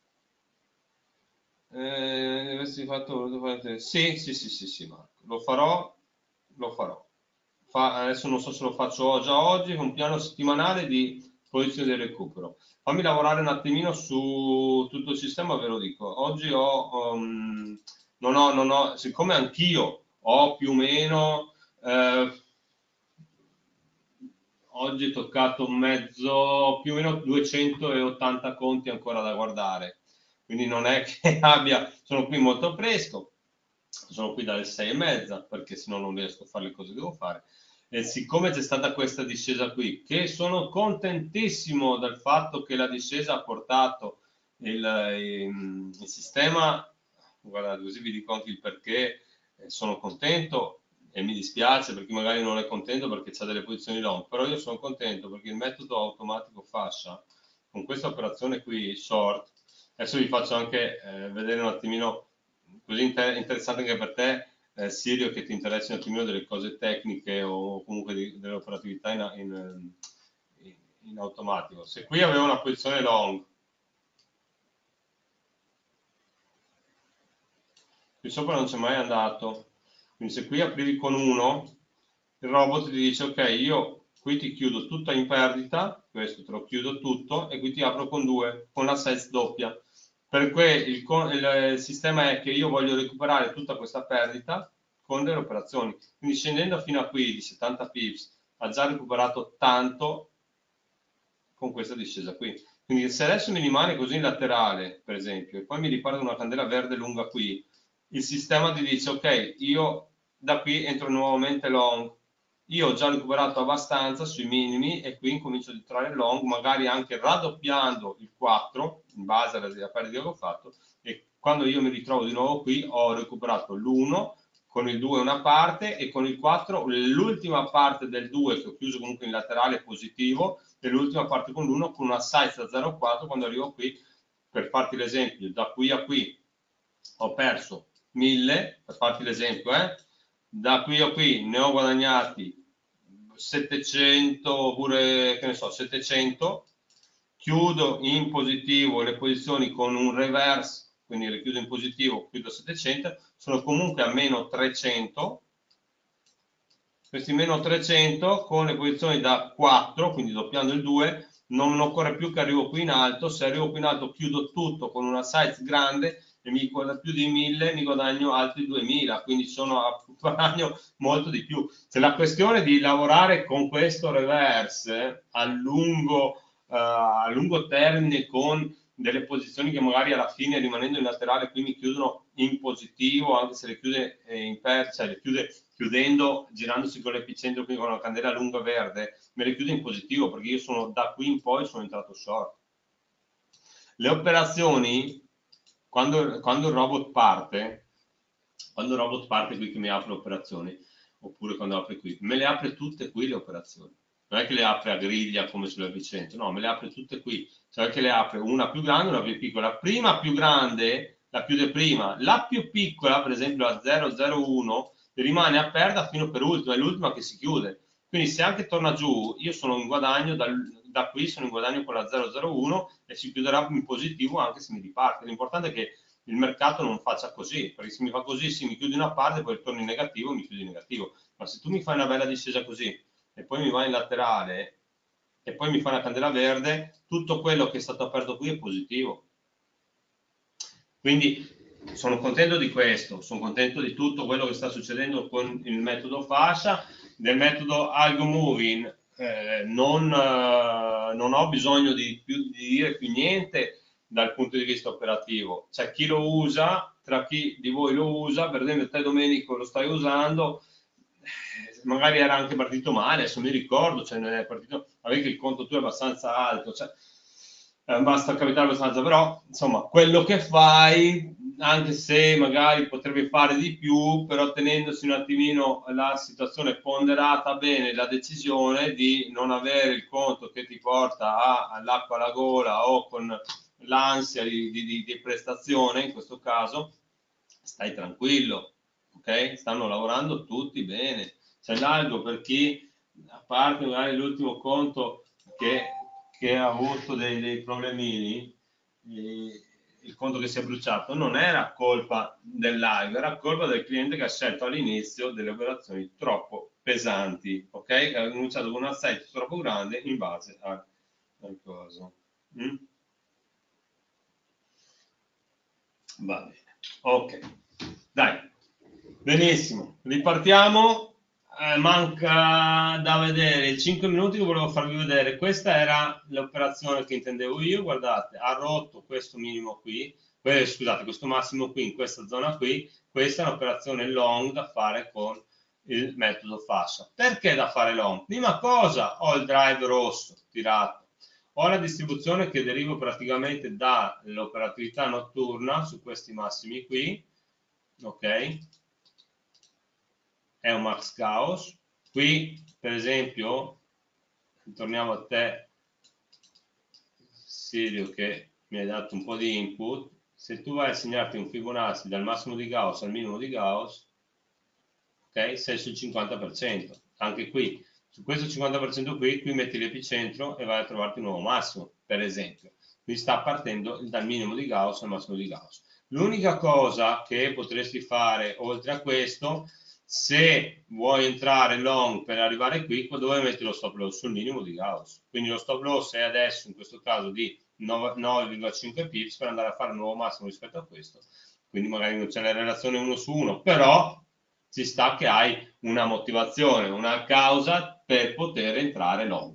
Eh, avresti fatto, sì, sì, sì, sì, sì, Marco, lo farò, lo farò. Fa, adesso non so se lo faccio già oggi, un piano settimanale di posizione del recupero. Fammi lavorare un attimino su tutto il sistema, ve lo dico. Oggi ho, um, non ho, non ho, siccome anch'io ho più o meno, eh, oggi ho toccato un mezzo, più o meno duecentottanta conti ancora da guardare. Quindi non è che abbia, sono qui molto fresco, sono qui dalle sei e mezza perché sennò non riesco a fare le cose che devo fare. E siccome c'è stata questa discesa qui, che sono contentissimo del fatto che la discesa ha portato il, il, il sistema, guardate, così vi dico anche il perché, eh, sono contento e mi dispiace per chi magari non è contento perché c'ha delle posizioni long, però io sono contento perché il metodo automatico fascia, con questa operazione qui, short, adesso vi faccio anche eh, vedere un attimino, così inter interessante anche per te, eh, Sirio, che ti interessi un attimino delle cose tecniche o comunque di, dell'operatività in, in, in, in automatico. Se qui avevo una posizione long, qui sopra non c'è mai andato, quindi se qui aprivi con uno, il robot ti dice ok, io qui ti chiudo tutta in perdita, questo te lo chiudo tutto e qui ti apro con due, con la size doppia. Per cui il, il sistema è che io voglio recuperare tutta questa perdita con delle operazioni. Quindi scendendo fino a qui di settanta pips ha già recuperato tanto con questa discesa qui. Quindi se adesso mi rimane così in laterale, per esempio, e poi mi riparte una candela verde lunga qui, il sistema ti dice ok, io da qui entro nuovamente long, io ho già recuperato abbastanza sui minimi e qui incomincio a entrare long, magari anche raddoppiando il quattro in base alla perdita che ho fatto, e quando io mi ritrovo di nuovo qui ho recuperato l'uno, con il due una parte e con il quattro l'ultima parte del due che ho chiuso comunque in laterale positivo e l'ultima parte con l'uno con una size da zero virgola quattro. Quando arrivo qui, per farti l'esempio, da qui a qui ho perso mille, per farti l'esempio, eh? Da qui a qui ne ho guadagnati settecento oppure che ne so settecento, chiudo in positivo le posizioni con un reverse, quindi le chiudo in positivo, chiudo a settecento, sono comunque a meno trecento, questi meno trecento con le posizioni da quattro, quindi doppiando il due, non occorre più che arrivo qui in alto, se arrivo qui in alto chiudo tutto con una size grande e mi guadagno più di mille, mi guadagno altri duemila, quindi sono a guadagno molto di più. C'è la questione di lavorare con questo reverse a lungo, uh, a lungo termine con delle posizioni che magari alla fine rimanendo in laterale qui mi chiudono in positivo, anche se le chiude in persa, cioè le chiude chiudendo, girandosi con l'epicentro qui con una candela lunga verde, me le chiude in positivo perché io sono da qui in poi sono entrato short. Le operazioni, quando, quando il robot parte, quando il robot parte qui che mi apre le operazioni, oppure quando apre qui, me le apre tutte qui le operazioni. Non è che le apre a griglia come sull'epicentro, no, me le apre tutte qui. Cioè che le apre una più grande, una più piccola. La prima più grande la chiude prima. La più piccola, per esempio la zero zero uno, rimane aperta fino per ultima, è l'ultima che si chiude. Quindi se anche torna giù, io sono in guadagno, dal, da qui sono in guadagno con la zero zero uno e si chiuderà in positivo anche se mi riparte. L'importante è che il mercato non faccia così, perché se mi fa così, sì, mi chiudi una parte, poi torno in negativo, mi chiudi in negativo. Ma se tu mi fai una bella discesa così e poi mi vai in laterale e poi mi fai una candela verde, tutto quello che è stato aperto qui è positivo. Quindi sono contento di questo, sono contento di tutto quello che sta succedendo con il metodo fascia, del metodo algo moving. Eh, non, eh, non ho bisogno di, più, di dire più niente dal punto di vista operativo. C'è chi lo usa, tra chi di voi lo usa, per esempio te Domenico lo stai usando, magari era anche partito male, adesso mi ricordo, cioè non è partito, avevi il conto tu è abbastanza alto, cioè, eh, basta capitare abbastanza, però insomma quello che fai, anche se magari potrebbe fare di più, però tenendosi un attimino la situazione ponderata bene, la decisione di non avere il conto che ti porta all'acqua alla gola o con l'ansia di, di, di prestazione, in questo caso, stai tranquillo, ok? Stanno lavorando tutti bene. C'è l'algo per chi, a parte magari l'ultimo conto che, che ha avuto dei, dei problemini, eh, il conto che si è bruciato, non era colpa dell'algo, era colpa del cliente che ha scelto all'inizio delle operazioni troppo pesanti, ok? Che ha cominciato con un assetto troppo grande in base a qualcosa. Mm? Va bene, ok, dai, benissimo, ripartiamo. Eh, manca da vedere i cinque minuti che volevo farvi vedere. Questa era l'operazione che intendevo io. Guardate, ha rotto questo minimo qui, eh, scusate, questo massimo qui in questa zona qui. Questa è un'operazione long da fare con il metodo fascia. Perché da fare long? Prima cosa, ho il drive rosso tirato. Ho la distribuzione che deriva praticamente dall'operatività notturna su questi massimi qui, ok? È un max Gauss. Qui, per esempio, torniamo a te, Sirio, che mi hai dato un po' di input. Se tu vai a segnarti un Fibonacci dal massimo di Gauss al minimo di Gauss, ok? Sei sul cinquanta per cento. Anche qui, su questo cinquanta per cento qui, qui metti l'epicentro e vai a trovarti un nuovo massimo, per esempio. Quindi sta partendo dal minimo di Gauss al massimo di Gauss. L'unica cosa che potresti fare oltre a questo, se vuoi entrare long per arrivare qui, dove metti lo stop loss? Sul minimo di Gauss. Quindi lo stop loss è adesso, in questo caso, di nove virgola cinque pips per andare a fare un nuovo massimo rispetto a questo. Quindi magari non c'è la relazione uno su uno, però ci sta che hai una motivazione, una causa per poter entrare long.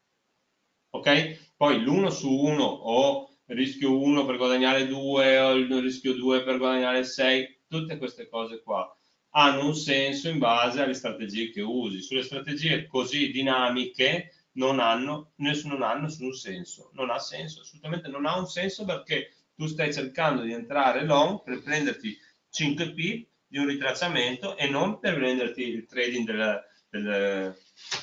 Ok? Poi l'uno su uno o rischio uno per guadagnare due o il rischio due per guadagnare sei, tutte queste cose qua hanno un senso in base alle strategie che usi. Sulle strategie così dinamiche non hanno, non hanno nessun senso. Non ha senso, assolutamente non ha un senso, perché tu stai cercando di entrare long per prenderti cinque pips di un ritracciamento e non per prenderti il trading del, del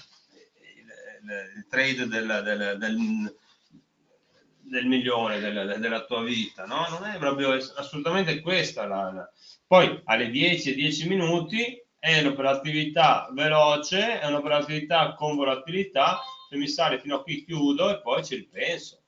il, il trade del, del, del, del milione della, della tua vita, no? Non è proprio assolutamente questa la, la. Poi alle dieci e dieci minuti è l'operatività veloce, è un'operatività con volatilità. Se mi sale fino a qui chiudo e poi ci ripenso.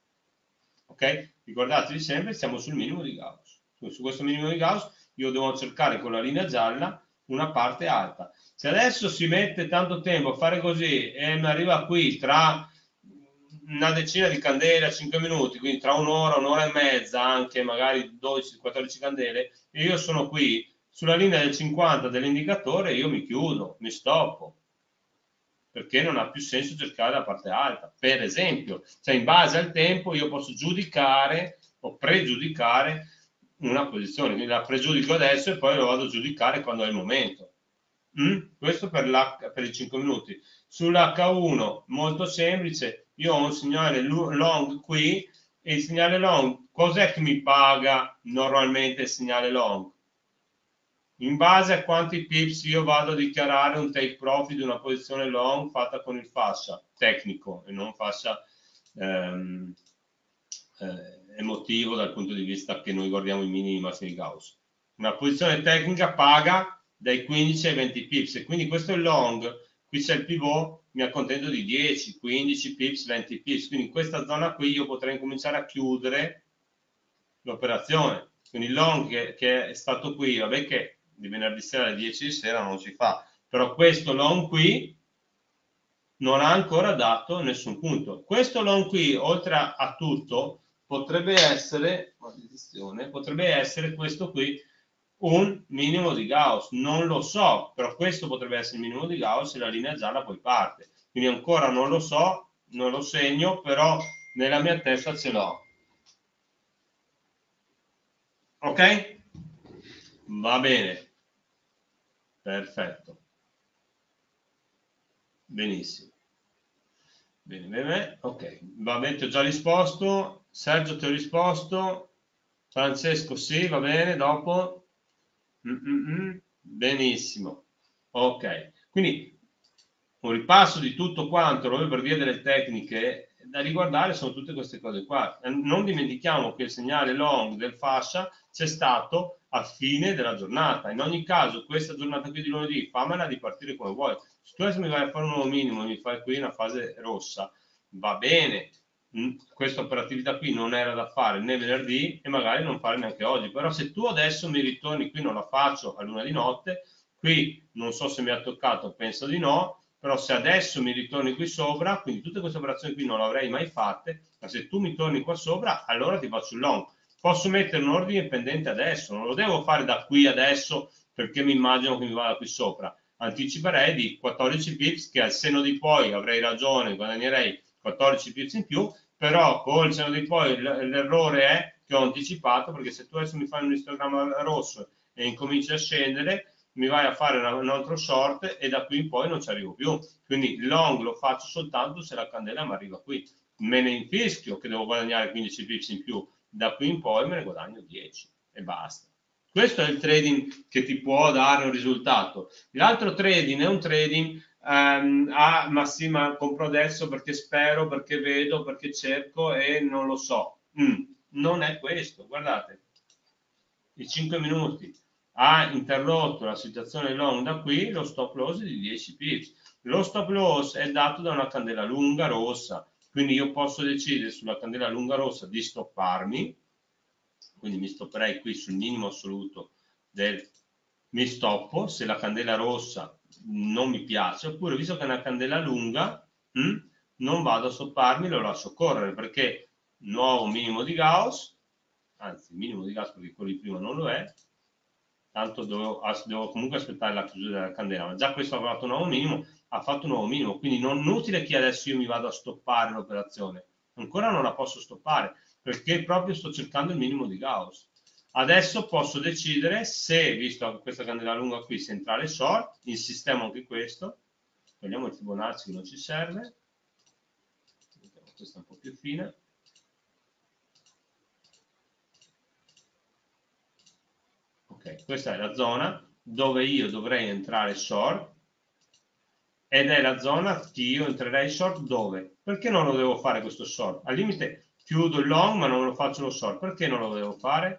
Ok? Ricordatevi sempre, siamo sul minimo di Gauss. Su questo minimo di Gauss io devo cercare con la linea gialla una parte alta. Se adesso si mette tanto tempo a fare così e mi arriva qui tra una decina di candele a cinque minuti, quindi tra un'ora, un'ora e mezza, anche magari dodici quattordici candele, e io sono qui sulla linea del cinquanta dell'indicatore, io mi chiudo, mi stoppo, perché non ha più senso cercare la parte alta. Per esempio, cioè in base al tempo io posso giudicare o pregiudicare una posizione, quindi la pregiudico adesso e poi lo vado a giudicare quando è il momento. Mm? Questo per, per i cinque minuti. Sull'H uno molto semplice, io ho un segnale long qui e il segnale long, cos'è che mi paga normalmente il segnale long? In base a quanti pips io vado a dichiarare un take profit di una posizione long fatta con il fascia tecnico e non fascia ehm, eh, emotivo dal punto di vista che noi guardiamo i minimi massimi di Gauss. Una posizione tecnica paga dai quindici ai venti pips, e quindi questo è il long, qui c'è il pivot, mi accontento di dieci, quindici pips, venti pips, quindi in questa zona qui io potrei cominciare a chiudere l'operazione. Quindi il long che, che è stato qui, vabbè che di venerdì sera alle dieci di sera non si fa, però questo long qui non ha ancora dato nessun punto. Questo long qui, oltre a, a tutto, potrebbe essere, maledizione, potrebbe essere questo qui un minimo di Gauss, non lo so, però questo potrebbe essere il minimo di Gauss e la linea gialla poi parte. Quindi ancora non lo so, non lo segno, però nella mia testa ce l'ho. Ok? Va bene. Perfetto. Benissimo. Bene, bene, ok. Va bene, ti ho già risposto. Sergio, ti ho risposto. Francesco, sì, va bene, dopo. Mm, mm, mm. Benissimo. Ok. Quindi un ripasso di tutto quanto, proprio per via delle tecniche da riguardare, sono tutte queste cose qua. Non dimentichiamo che il segnale long del fascia c'è stato a fine della giornata. In ogni caso, questa giornata qui di lunedì, fammela di partire come vuoi. Se tu adesso mi vai a fare un nuovo minimo, mi fai qui una fase rossa, va bene. Questa operatività qui non era da fare né venerdì e magari non fare neanche oggi, però se tu adesso mi ritorni qui, non la faccio a luna di notte, qui non so se mi ha toccato, penso di no, però se adesso mi ritorni qui sopra, quindi tutte queste operazioni qui non le avrei mai fatte, ma se tu mi torni qua sopra, allora ti faccio il long. Posso mettere un ordine pendente adesso, non lo devo fare da qui adesso perché mi immagino che mi vada qui sopra. Anticiperei di quattordici pips che al seno di poi avrei ragione, guadagnerei quattordici pips in più, però col seno di poi l'errore è che ho anticipato, perché se tu adesso mi fai un istogramma rosso e incominci a scendere, mi vai a fare un altro short e da qui in poi non ci arrivo più. Quindi il long lo faccio soltanto se la candela mi arriva qui. Me ne infischio che devo guadagnare quindici pips in più, da qui in poi me ne guadagno dieci e basta. Questo è il trading che ti può dare un risultato. L'altro trading è un trading ehm, a massima compro adesso perché spero, perché vedo, perché cerco e non lo so. Mm, non è questo, guardate, i cinque minuti ha interrotto la situazione long da qui, lo stop loss è di dieci pips. Lo stop loss è dato da una candela lunga rossa, quindi io posso decidere sulla candela lunga rossa di stopparmi, quindi mi stopperei qui sul minimo assoluto del mi stoppo se la candela rossa non mi piace, oppure visto che è una candela lunga hm, non vado a stopparmi, lo lascio correre perché nuovo minimo di Gauss, anzi minimo di Gauss perché quello di prima non lo è, tanto devo, devo comunque aspettare la chiusura della candela, ma già questo ha fatto un nuovo minimo, ha fatto un nuovo minimo, quindi non è inutile che adesso io mi vado a stoppare l'operazione, ancora non la posso stoppare perché proprio sto cercando il minimo di Gauss. Adesso posso decidere se, visto questa candela lunga qui, se entrare short, insistemo anche questo, togliamo il Fibonacci che non ci serve, questa è un po' più fine, ok, questa è la zona dove io dovrei entrare short, ed è la zona che io entrerei short dove? Perché non lo devo fare questo short? Al limite chiudo il long ma non lo faccio lo short, perché non lo devo fare?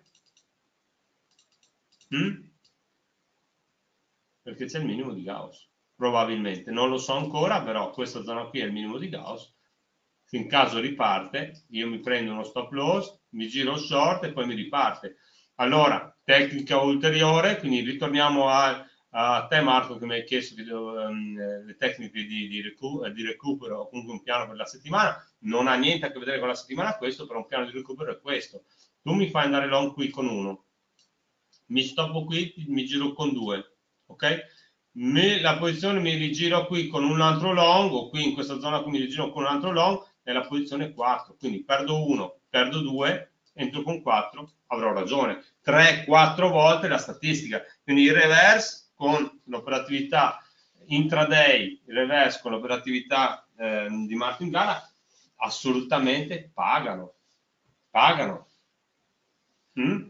Mm? Perché c'è il minimo di Gauss, probabilmente, non lo so ancora, però questa zona qui è il minimo di Gauss, in caso riparte, io mi prendo uno stop loss, mi giro short e poi mi riparte. Allora, tecnica ulteriore, quindi ritorniamo a, a te Marco che mi hai chiesto di, um, le tecniche di, di, recu di recupero o comunque un piano per la settimana, non ha niente a che vedere con la settimana questo, però un piano di recupero è questo. Tu mi fai andare long qui con uno, mi stoppo qui, mi giro con due, ok? Me, la posizione mi rigiro qui con un altro long, o qui in questa zona qui mi rigiro con un altro long, è la posizione quattro, quindi perdo uno, perdo due, entro con quattro, avrò ragione. tre quattro volte la statistica, quindi il reverse con l'operatività intraday, il reverse con l'operatività eh, di martingala, assolutamente pagano, pagano. Mm?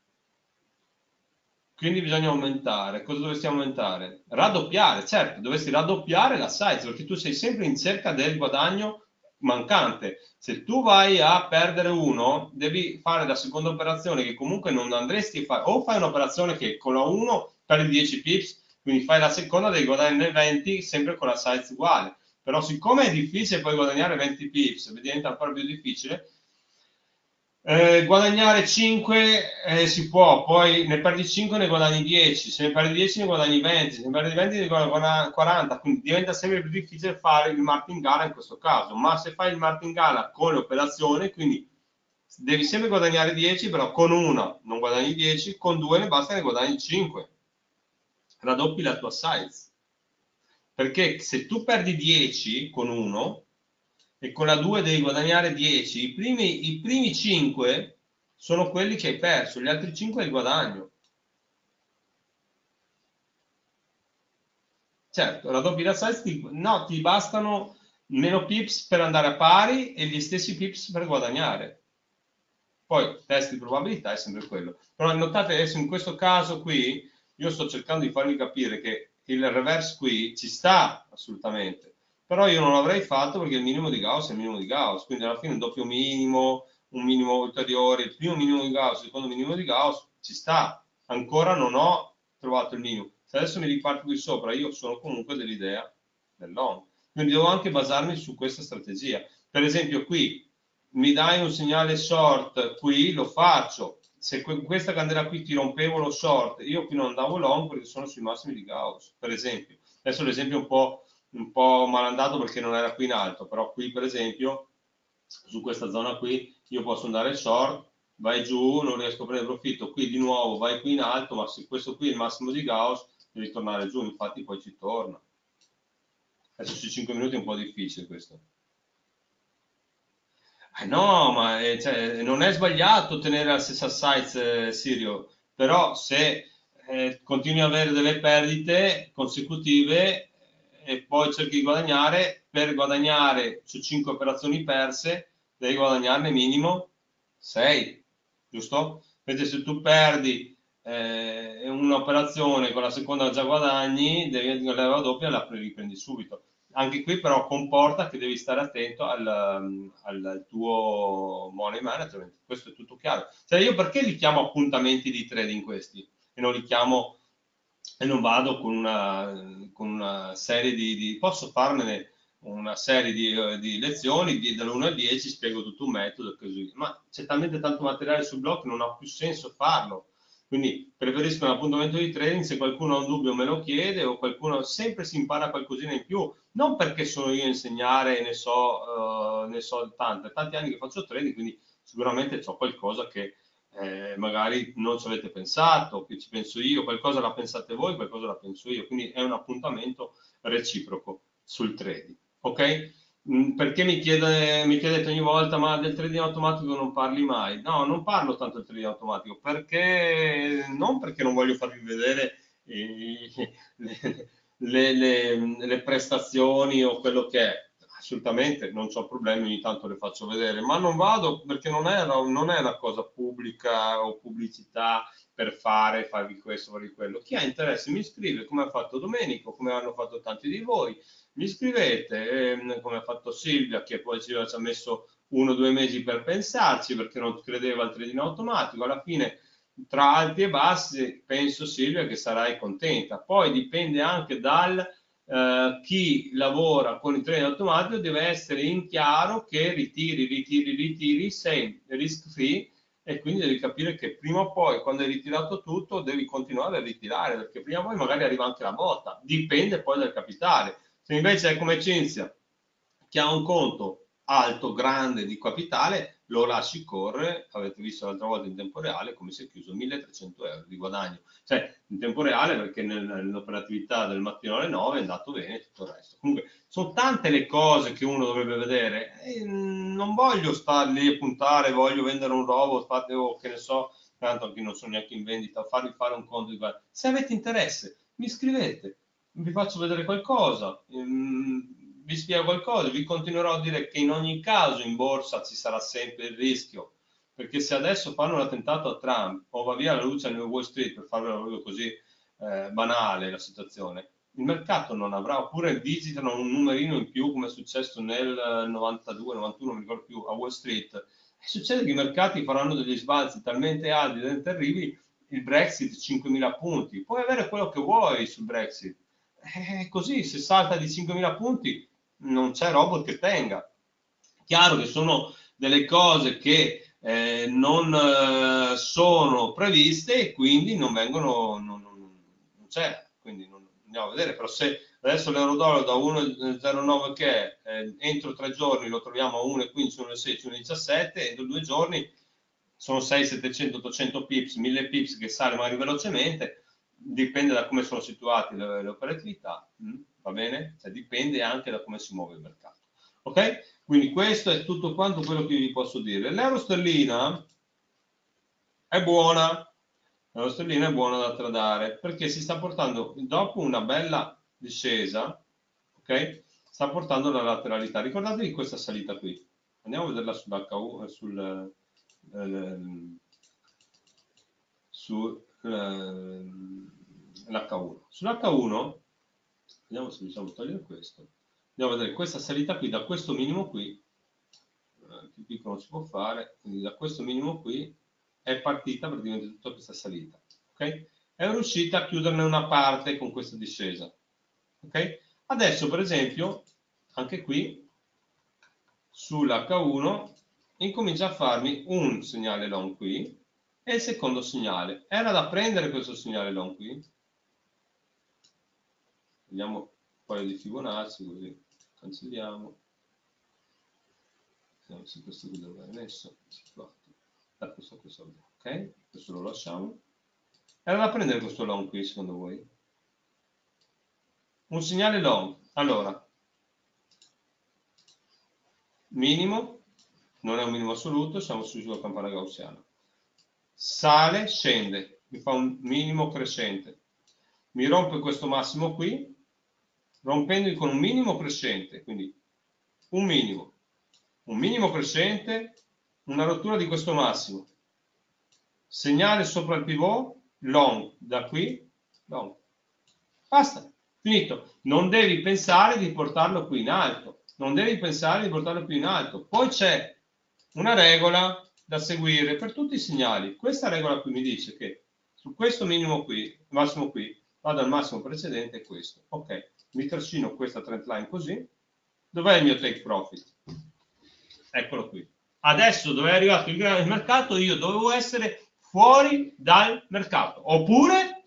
Quindi bisogna aumentare. Cosa dovresti aumentare? Raddoppiare, certo, dovresti raddoppiare la size, perché tu sei sempre in cerca del guadagno mancante. Se tu vai a perdere uno, devi fare la seconda operazione che comunque non andresti a fare, o fai un'operazione che con la uno perdi dieci pips, quindi fai la seconda, devi guadagnare venti sempre con la size uguale. Però siccome è difficile poi guadagnare venti pips, diventa ancora più difficile, eh, guadagnare cinque eh, si può, poi ne perdi cinque ne guadagni dieci, se ne perdi dieci ne guadagni venti, se ne perdi venti ne guadagni quaranta, quindi diventa sempre più difficile fare il martingala in questo caso, ma se fai il martingala con le operazioni, quindi devi sempre guadagnare dieci, però con una non guadagni dieci, con due ne basta ne guadagni cinque, raddoppi la tua size, perché se tu perdi dieci con uno e con la due devi guadagnare dieci, i primi, i primi cinque sono quelli che hai perso, gli altri cinque è il guadagno. Certo, raddoppi la size, ti, no, ti bastano meno pips per andare a pari e gli stessi pips per guadagnare. Poi test di probabilità è sempre quello. Però notate adesso in questo caso qui, io sto cercando di farvi capire che il reverse qui ci sta assolutamente, però io non l'avrei fatto perché il minimo di Gauss è il minimo di Gauss, quindi alla fine un doppio minimo, un minimo ulteriore, il primo minimo di Gauss, il secondo minimo di Gauss, ci sta. Ancora non ho trovato il minimo. Se adesso mi riparto qui sopra, io sono comunque dell'idea del long. Quindi devo anche basarmi su questa strategia. Per esempio qui mi dai un segnale short, qui lo faccio. Se questa candela qui ti rompevo lo short, io qui non andavo long perché sono sui massimi di Gauss, per esempio. Adesso l'esempio è un po', un po' malandato perché non era qui in alto, però qui per esempio, su questa zona qui, io posso andare short, vai giù, non riesco a prendere profitto, qui di nuovo vai qui in alto, ma se questo qui è il massimo di Gauss, devi tornare giù, infatti poi ci torna. Adesso sui cinque minuti è un po' difficile questo. Eh no, ma eh, cioè, non è sbagliato tenere la stessa size, eh, Sirio, però se eh, continui ad avere delle perdite consecutive eh, e poi cerchi di guadagnare, per guadagnare su cinque operazioni perse, devi guadagnarne minimo sei, giusto? Invece se tu perdi eh, un'operazione con la seconda già guadagni, devi la doppia la riprendi subito. Anche qui però comporta che devi stare attento al, al- al tuo money management, questo è tutto chiaro. Cioè io perché li chiamo appuntamenti di trading questi e non li chiamo e non vado con una, con una serie di, di- posso farmene una serie di, eh, di lezioni di, dall'uno al dieci, spiego tutto un metodo e così, ma c'è talmente tanto materiale sul blog che non ha più senso farlo. Quindi preferisco un appuntamento di trading, se qualcuno ha un dubbio me lo chiede o qualcuno sempre si impara qualcosina in più, non perché sono io a insegnare e ne so, eh, ne so tante, tanti anni che faccio trading, quindi sicuramente ho qualcosa che eh, magari non ci avete pensato, che ci penso io, qualcosa la pensate voi, qualcosa la penso io, quindi è un appuntamento reciproco sul trading, ok? Mm, Perché mi, chiede, mi chiedete ogni volta, ma del trading automatico non parli mai? No, non parlo tanto del trading automatico, perché non perché non voglio farvi vedere eh, le, le- le- le prestazioni o quello che è. Assolutamente, non ho problemi, ogni tanto le faccio vedere, ma non vado perché non è, una- non è una cosa pubblica o pubblicità per fare, farvi questo, farvi quello. Chi ha interesse mi scrive, come ha fatto Domenico, come hanno fatto tanti di voi, mi scrivete, ehm, come ha fatto Silvia, che poi ci ci ha messo uno o due mesi per pensarci perché non credeva al trading automatico. Alla fine, tra alti e bassi, penso Silvia che sarai contenta. Poi dipende anche dal eh, chi lavora con il trading automatico, deve essere in chiaro che ritiri, ritiri, ritiri, sei risk free e quindi devi capire che prima o poi, quando hai ritirato tutto, devi continuare a ritirare perché prima o poi magari arriva anche la botta. Dipende poi dal capitale. Se invece è come Cinzia, che ha un conto alto, grande di capitale, lo lasci correre, avete visto l'altra volta in tempo reale come si è chiuso milletrecento euro di guadagno, cioè in tempo reale perché nel- nell'operatività del mattino alle nove è andato bene tutto il resto. Comunque sono tante le cose che uno dovrebbe vedere e non voglio stare lì a puntare, voglio vendere un robot, fate o che ne so, tanto anche non sono neanche in vendita, farvi fare un conto di guarda. Se avete interesse, mi scrivete, vi faccio vedere qualcosa, ehm, vi spiego qualcosa, vi continuerò a dire che in ogni caso in borsa ci sarà sempre il rischio, perché se adesso fanno un attentato a Trump o va via la luce al Wall Street, per farvela proprio così eh, banale la situazione, il mercato non avrà, oppure digitano un numerino in più come è successo nel novantadue novantuno, non mi ricordo più, a Wall Street, e succede che i mercati faranno degli sbalzi talmente alti e terribili, il Brexit cinquemila punti, puoi avere quello che vuoi sul Brexit, è così, se salta di cinquemila punti non c'è robot che tenga. Chiaro che sono delle cose che eh, non eh, sono previste e quindi non vengono, non, non, non c'è, quindi non andiamo a vedere, però se adesso l'euro-dollaro da uno virgola zero nove che è, eh, entro tre giorni lo troviamo a uno virgola quindici, uno virgola sedici, uno virgola diciassette, entro due giorni sono seicento, settecento, ottocento pips, mille pips che sale magari velocemente, dipende da come sono situate le, le operatività, mm, va bene? Cioè, dipende anche da come si muove il mercato. Ok? Quindi questo è tutto quanto quello che vi posso dire. L'euro sterlina è buona, l'euro sterlina è buona da tradare perché si sta portando, dopo una bella discesa, ok? Sta portando la lateralità. Ricordatevi questa salita qui. Andiamo a vederla sull'H U, sul, eh, sull'H uno. Sull'H uno, vediamo se riusciamo a togliere questo. Andiamo a vedere questa salita qui, da questo minimo qui, eh, più piccolo non si può fare, quindi da questo minimo qui è partita praticamente tutta questa salita. Ok? È riuscita a chiuderne una parte con questa discesa. Ok? Adesso, per esempio, anche qui, sull'H uno, incomincia a farmi un segnale long qui e il secondo segnale. Era da prendere questo segnale long qui? Vediamo un paio di Fibonacci, così cancelliamo. Vediamo se questo qui dove è messo, da questo a questo, ok? Questo lo lasciamo. Era da prendere questo long qui, secondo voi? Un segnale long. Allora, minimo, non è un minimo assoluto, siamo sulla campana gaussiana. Sale, scende, mi fa un minimo crescente. Mi rompe questo massimo qui, rompendomi con un minimo crescente, quindi un minimo, un minimo crescente, una rottura di questo massimo, segnale sopra il pivot, long, da qui, long. Basta, finito. Non devi pensare di portarlo qui in alto, non devi pensare di portarlo qui in alto. Poi c'è una regola da seguire per tutti i segnali. Questa regola qui mi dice che su questo minimo qui, massimo qui, vado al massimo precedente, è questo. Ok, mi trascino questa trend line così. Dov'è il mio take profit? Eccolo qui. Adesso dove è arrivato il mercato, io dovevo essere fuori dal mercato. Oppure,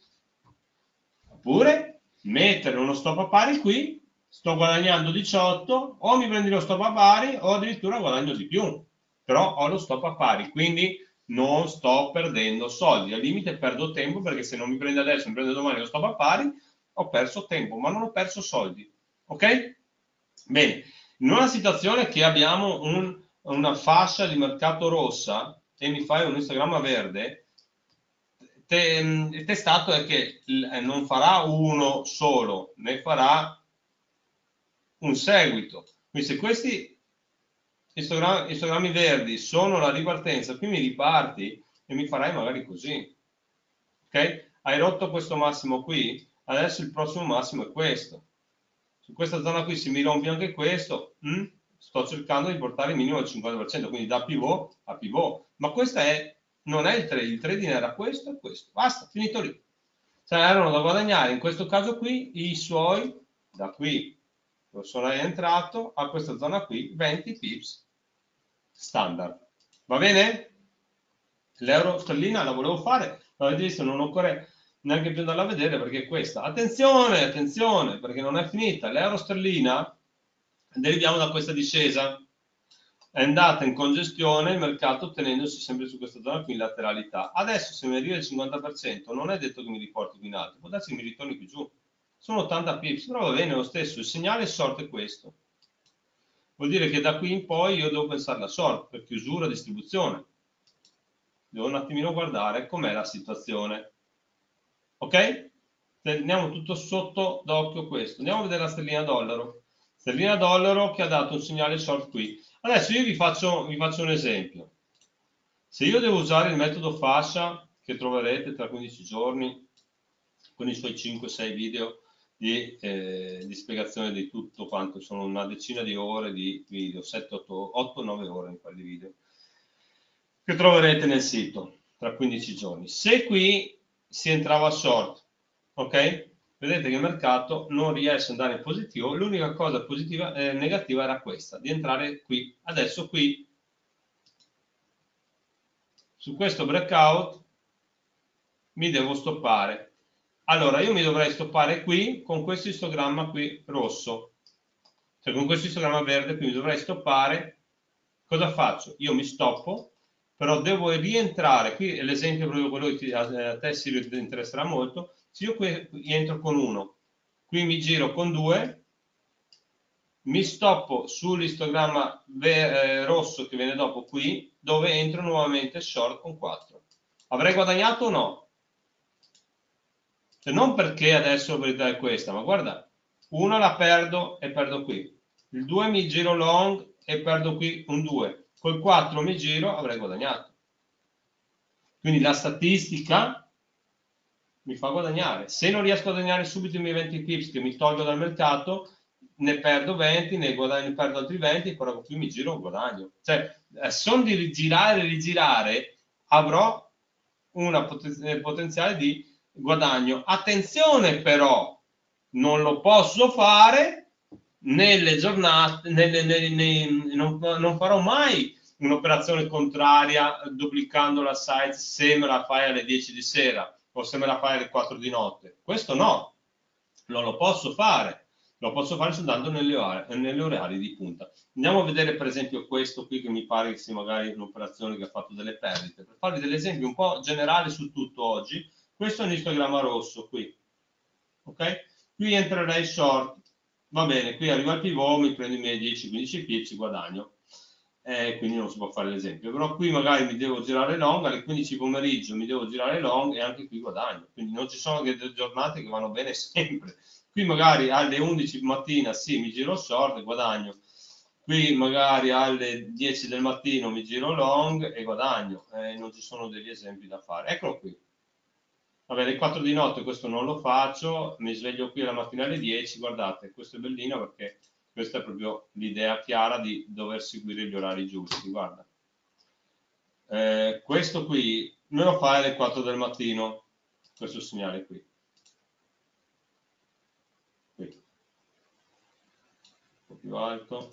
oppure mettere uno stop a pari qui, sto guadagnando diciotto, o mi prendi lo stop a pari o addirittura guadagno di più. Però ho lo stop a pari, quindi non sto perdendo soldi. Al limite perdo tempo perché se non mi prende adesso, mi prende domani lo stop a pari, ho perso tempo, ma non ho perso soldi. Ok? Bene, in una situazione che abbiamo un, una fascia di mercato rossa e mi fai un Instagram verde, te, il testato è che non farà uno solo, ne farà un seguito. Quindi se questi Instagram, Instagrammi verdi sono la ripartenza, qui mi riparti e mi farai magari così. Ok? Hai rotto questo massimo qui, adesso il prossimo massimo è questo. Su questa zona qui se mi rompi anche questo, hm, sto cercando di portare il minimo al cinquanta per cento, quindi da pivot a pivot. Ma questo è, non è il trading, il trading era questo e questo. Basta, finito lì. Cioè erano da guadagnare, in questo caso qui, i suoi, da qui, dove sono entrato, a questa zona qui, venti pips standard. Va bene? L'euro sterlina la volevo fare, ma avete visto, non occorre neanche più andarla a vedere perché è questa. Attenzione, attenzione, perché non è finita. L'euro sterlina, deriviamo da questa discesa, è andata in congestione il mercato tenendosi sempre su questa zona qui in lateralità. Adesso se mi arriva il cinquanta per cento non è detto che mi riporti qui in alto, può darsi che mi ritorni più giù. Sono ottanta pips, però va bene lo stesso, il segnale short è questo. Vuol dire che da qui in poi io devo pensare alla short per chiusura e distribuzione. Devo un attimino guardare com'è la situazione. Ok? Teniamo tutto sotto d'occhio questo. Andiamo a vedere la sterlina dollaro. Sterlina dollaro che ha dato un segnale short qui. Adesso io vi faccio, vi faccio un esempio. Se io devo usare il metodo fascia che troverete tra quindici giorni con i suoi cinque sei video di, eh, di spiegazione di tutto quanto, sono una decina di ore di video, sette, otto, nove ore in quelli video, che troverete nel sito tra quindici giorni. Se qui si entrava a short, ok? Vedete che il mercato non riesce ad andare in positivo, l'unica cosa positiva, eh, negativa era questa, di entrare qui. Adesso qui, su questo breakout, mi devo stoppare. Allora, io mi dovrei stoppare qui, con questo istogramma qui rosso, cioè con questo istogramma verde, qui mi dovrei stoppare. Cosa faccio? Io mi stoppo, però devo rientrare, qui è l'esempio proprio quello che a te Silvio ti interesserà molto, se io qui entro con uno, qui mi giro con due, mi stoppo sull'istogramma eh, rosso che viene dopo qui, dove entro nuovamente short con quattro. Avrei guadagnato o no? Cioè, non perché adesso la verità è questa, ma guarda, una la perdo e perdo qui, il due mi giro long e perdo qui un due, col quattro mi giro avrei guadagnato. Quindi la statistica mi fa guadagnare. Se non riesco a guadagnare subito i miei venti pips che mi tolgo dal mercato, ne perdo venti, ne, guadagno, ne perdo altri venti, però qui mi giro un guadagno. Cioè, a son di rigirare e rigirare, avrò un poten potenziale di guadagno. Attenzione però, non lo posso fare nelle giornate, nelle, nelle, nelle, non, non farò mai un'operazione contraria duplicando la size se me la fai alle dieci di sera o se me la fai alle quattro di notte. Questo no, non lo posso fare. Lo posso fare soltanto nelle, ore, nelle orari di punta. Andiamo a vedere per esempio questo qui che mi pare che sia magari un'operazione che ha fatto delle perdite. Per farvi degli esempi un po' generali su tutto oggi, questo è un istogramma rosso qui. Ok? Qui entrerei short. Va bene, qui arriva il pivot, mi prendo i miei dieci quindici pips, guadagno. Eh, quindi non si può fare l'esempio. Però qui magari mi devo girare long, alle quindici pomeriggio mi devo girare long e anche qui guadagno. Quindi non ci sono delle giornate che vanno bene sempre. Qui magari alle undici mattina sì, mi giro short e guadagno. Qui magari alle dieci del mattino mi giro long e guadagno. Eh, non ci sono degli esempi da fare. Eccolo qui. Vabbè, alle quattro di notte questo non lo faccio, mi sveglio qui la mattina alle dieci, guardate, questo è bellino perché questa è proprio l'idea chiara di dover seguire gli orari giusti, guarda. Eh, questo qui me lo fai alle quattro del mattino, questo segnale qui. Qui. Un po' più alto.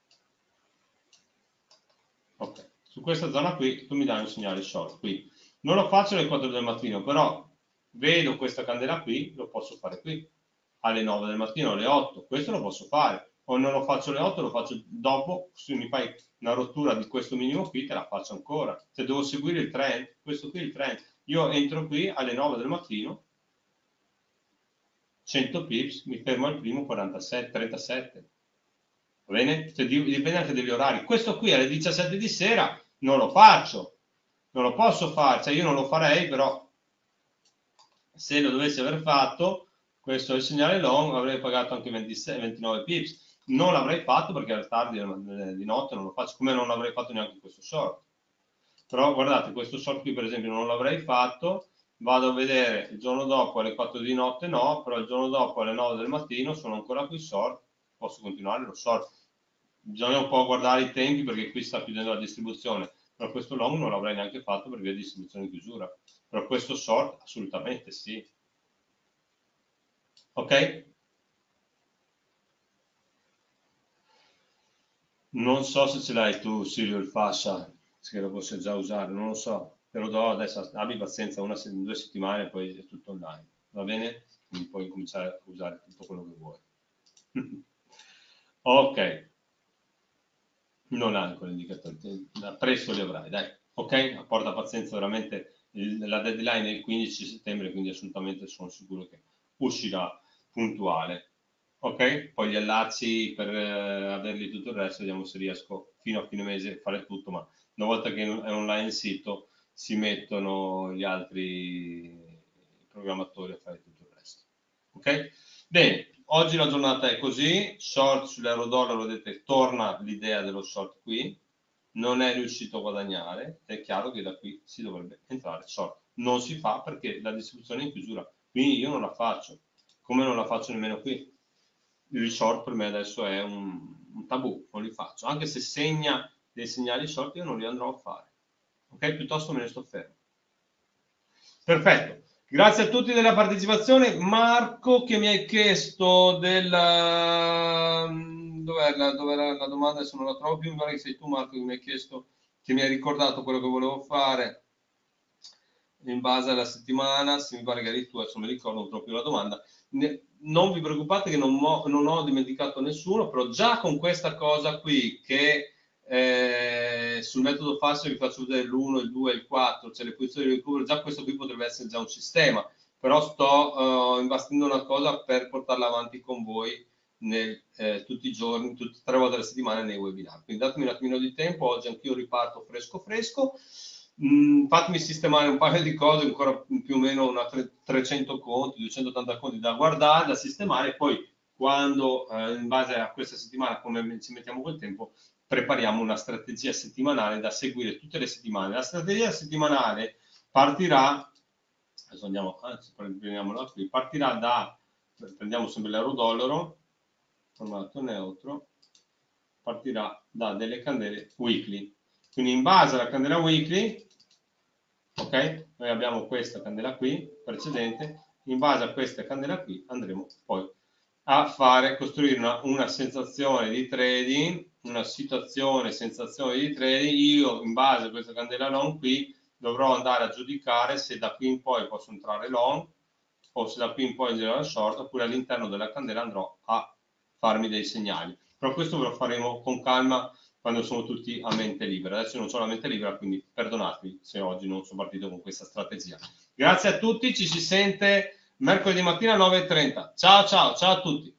Ok, su questa zona qui tu mi dai un segnale short, qui. Non lo faccio alle quattro del mattino, però vedo questa candela qui, lo posso fare qui, alle nove del mattino, alle otto, questo lo posso fare. O non lo faccio alle otto, lo faccio dopo, se mi fai una rottura di questo minimo qui, te la faccio ancora. Se devo seguire il trend, questo qui è il trend. Io entro qui alle nove del mattino, cento pips, mi fermo al primo quarantasette, trentasette. Va bene? Cioè, dipende anche dagli orari. Questo qui alle diciassette di sera non lo faccio, non lo posso fare, cioè io non lo farei, però se lo dovessi aver fatto, questo è il segnale long, avrei pagato anche ventisei, ventinove pips. Non l'avrei fatto perché era tardi di notte, non lo faccio, come non l'avrei fatto neanche questo short. Però guardate, questo short qui per esempio non l'avrei fatto, vado a vedere il giorno dopo alle quattro di notte no, però il giorno dopo alle nove del mattino sono ancora qui short, posso continuare lo short. Bisogna un po' guardare i tempi perché qui sta chiudendo la distribuzione, però questo long non l'avrei neanche fatto per via di distribuzione in chiusura. Però questo short assolutamente sì. Ok? Non so se ce l'hai tu, Silvio, il fascia, se lo posso già usare, non lo so. Te lo do adesso, abbi pazienza, una, due settimane e poi è tutto online. Va bene? Quindi puoi cominciare a usare tutto quello che vuoi. Ok, non ha ancora indicatori, presto li avrai, dai. Ok? Porta pazienza, veramente il, la deadline è il quindici settembre, quindi assolutamente sono sicuro che uscirà puntuale. Ok? Poi gli allacci per eh, averli tutto il resto, vediamo se riesco fino a fine mese a fare tutto, ma una volta che è online il sito si mettono gli altri programmatori a fare tutto il resto. Ok? Bene, oggi la giornata è così, short sull'euro-dollaro, vedete, torna l'idea dello short qui, non è riuscito a guadagnare, è chiaro che da qui si dovrebbe entrare short. Non si fa perché la distribuzione è in chiusura, quindi io non la faccio. come non la faccio nemmeno qui. Il short per me adesso è un, un tabù, non li faccio, anche se segna dei segnali short io non li andrò a fare, ok? Piuttosto me ne sto fermo. Perfetto, grazie a tutti della partecipazione. Marco che mi hai chiesto del... Dov'è la, dov'è la domanda? Adesso non la trovo più, mi pare che sei tu Marco che mi hai chiesto, che mi hai ricordato quello che volevo fare in base alla settimana, se mi pare che eri tu, adesso mi ricordo proprio la domanda. Ne, non vi preoccupate che non, mo, non ho dimenticato nessuno, però già con questa cosa qui che eh, sul metodo facile vi faccio vedere l'uno, il due, il quattro, cioè le posizioni di recupero, già questo qui potrebbe essere già un sistema, però sto uh, imbastendo una cosa per portarla avanti con voi nel, eh, tutti i giorni, tutti, tre volte alla settimana nei webinar. Quindi datemi un attimino di tempo, oggi anch'io riparto fresco fresco. Mm, fatemi sistemare un paio di cose, ancora più o meno una trecento conti, duecentottanta conti da guardare, da sistemare, poi quando eh, in base a questa settimana, come ci mettiamo quel tempo, prepariamo una strategia settimanale da seguire tutte le settimane. La strategia settimanale partirà, adesso andiamo, anzi, prendiamola qui, partirà da, prendiamo sempre l'euro-dollaro, formato neutro, partirà da delle candele weekly. Quindi in base alla candela weekly, ok, noi abbiamo questa candela qui, precedente, in base a questa candela qui andremo poi a fare, costruire una, una sensazione di trading, una situazione, sensazione di trading. Io in base a questa candela long qui dovrò andare a giudicare se da qui in poi posso entrare long o se da qui in poi girare short, oppure all'interno della candela andrò a farmi dei segnali. Però questo ve lo faremo con calma quando sono tutti a mente libera. Adesso non sono a mente libera, quindi perdonatemi se oggi non sono partito con questa strategia. Grazie a tutti, ci si sente mercoledì mattina alle nove e trenta. Ciao ciao, ciao a tutti.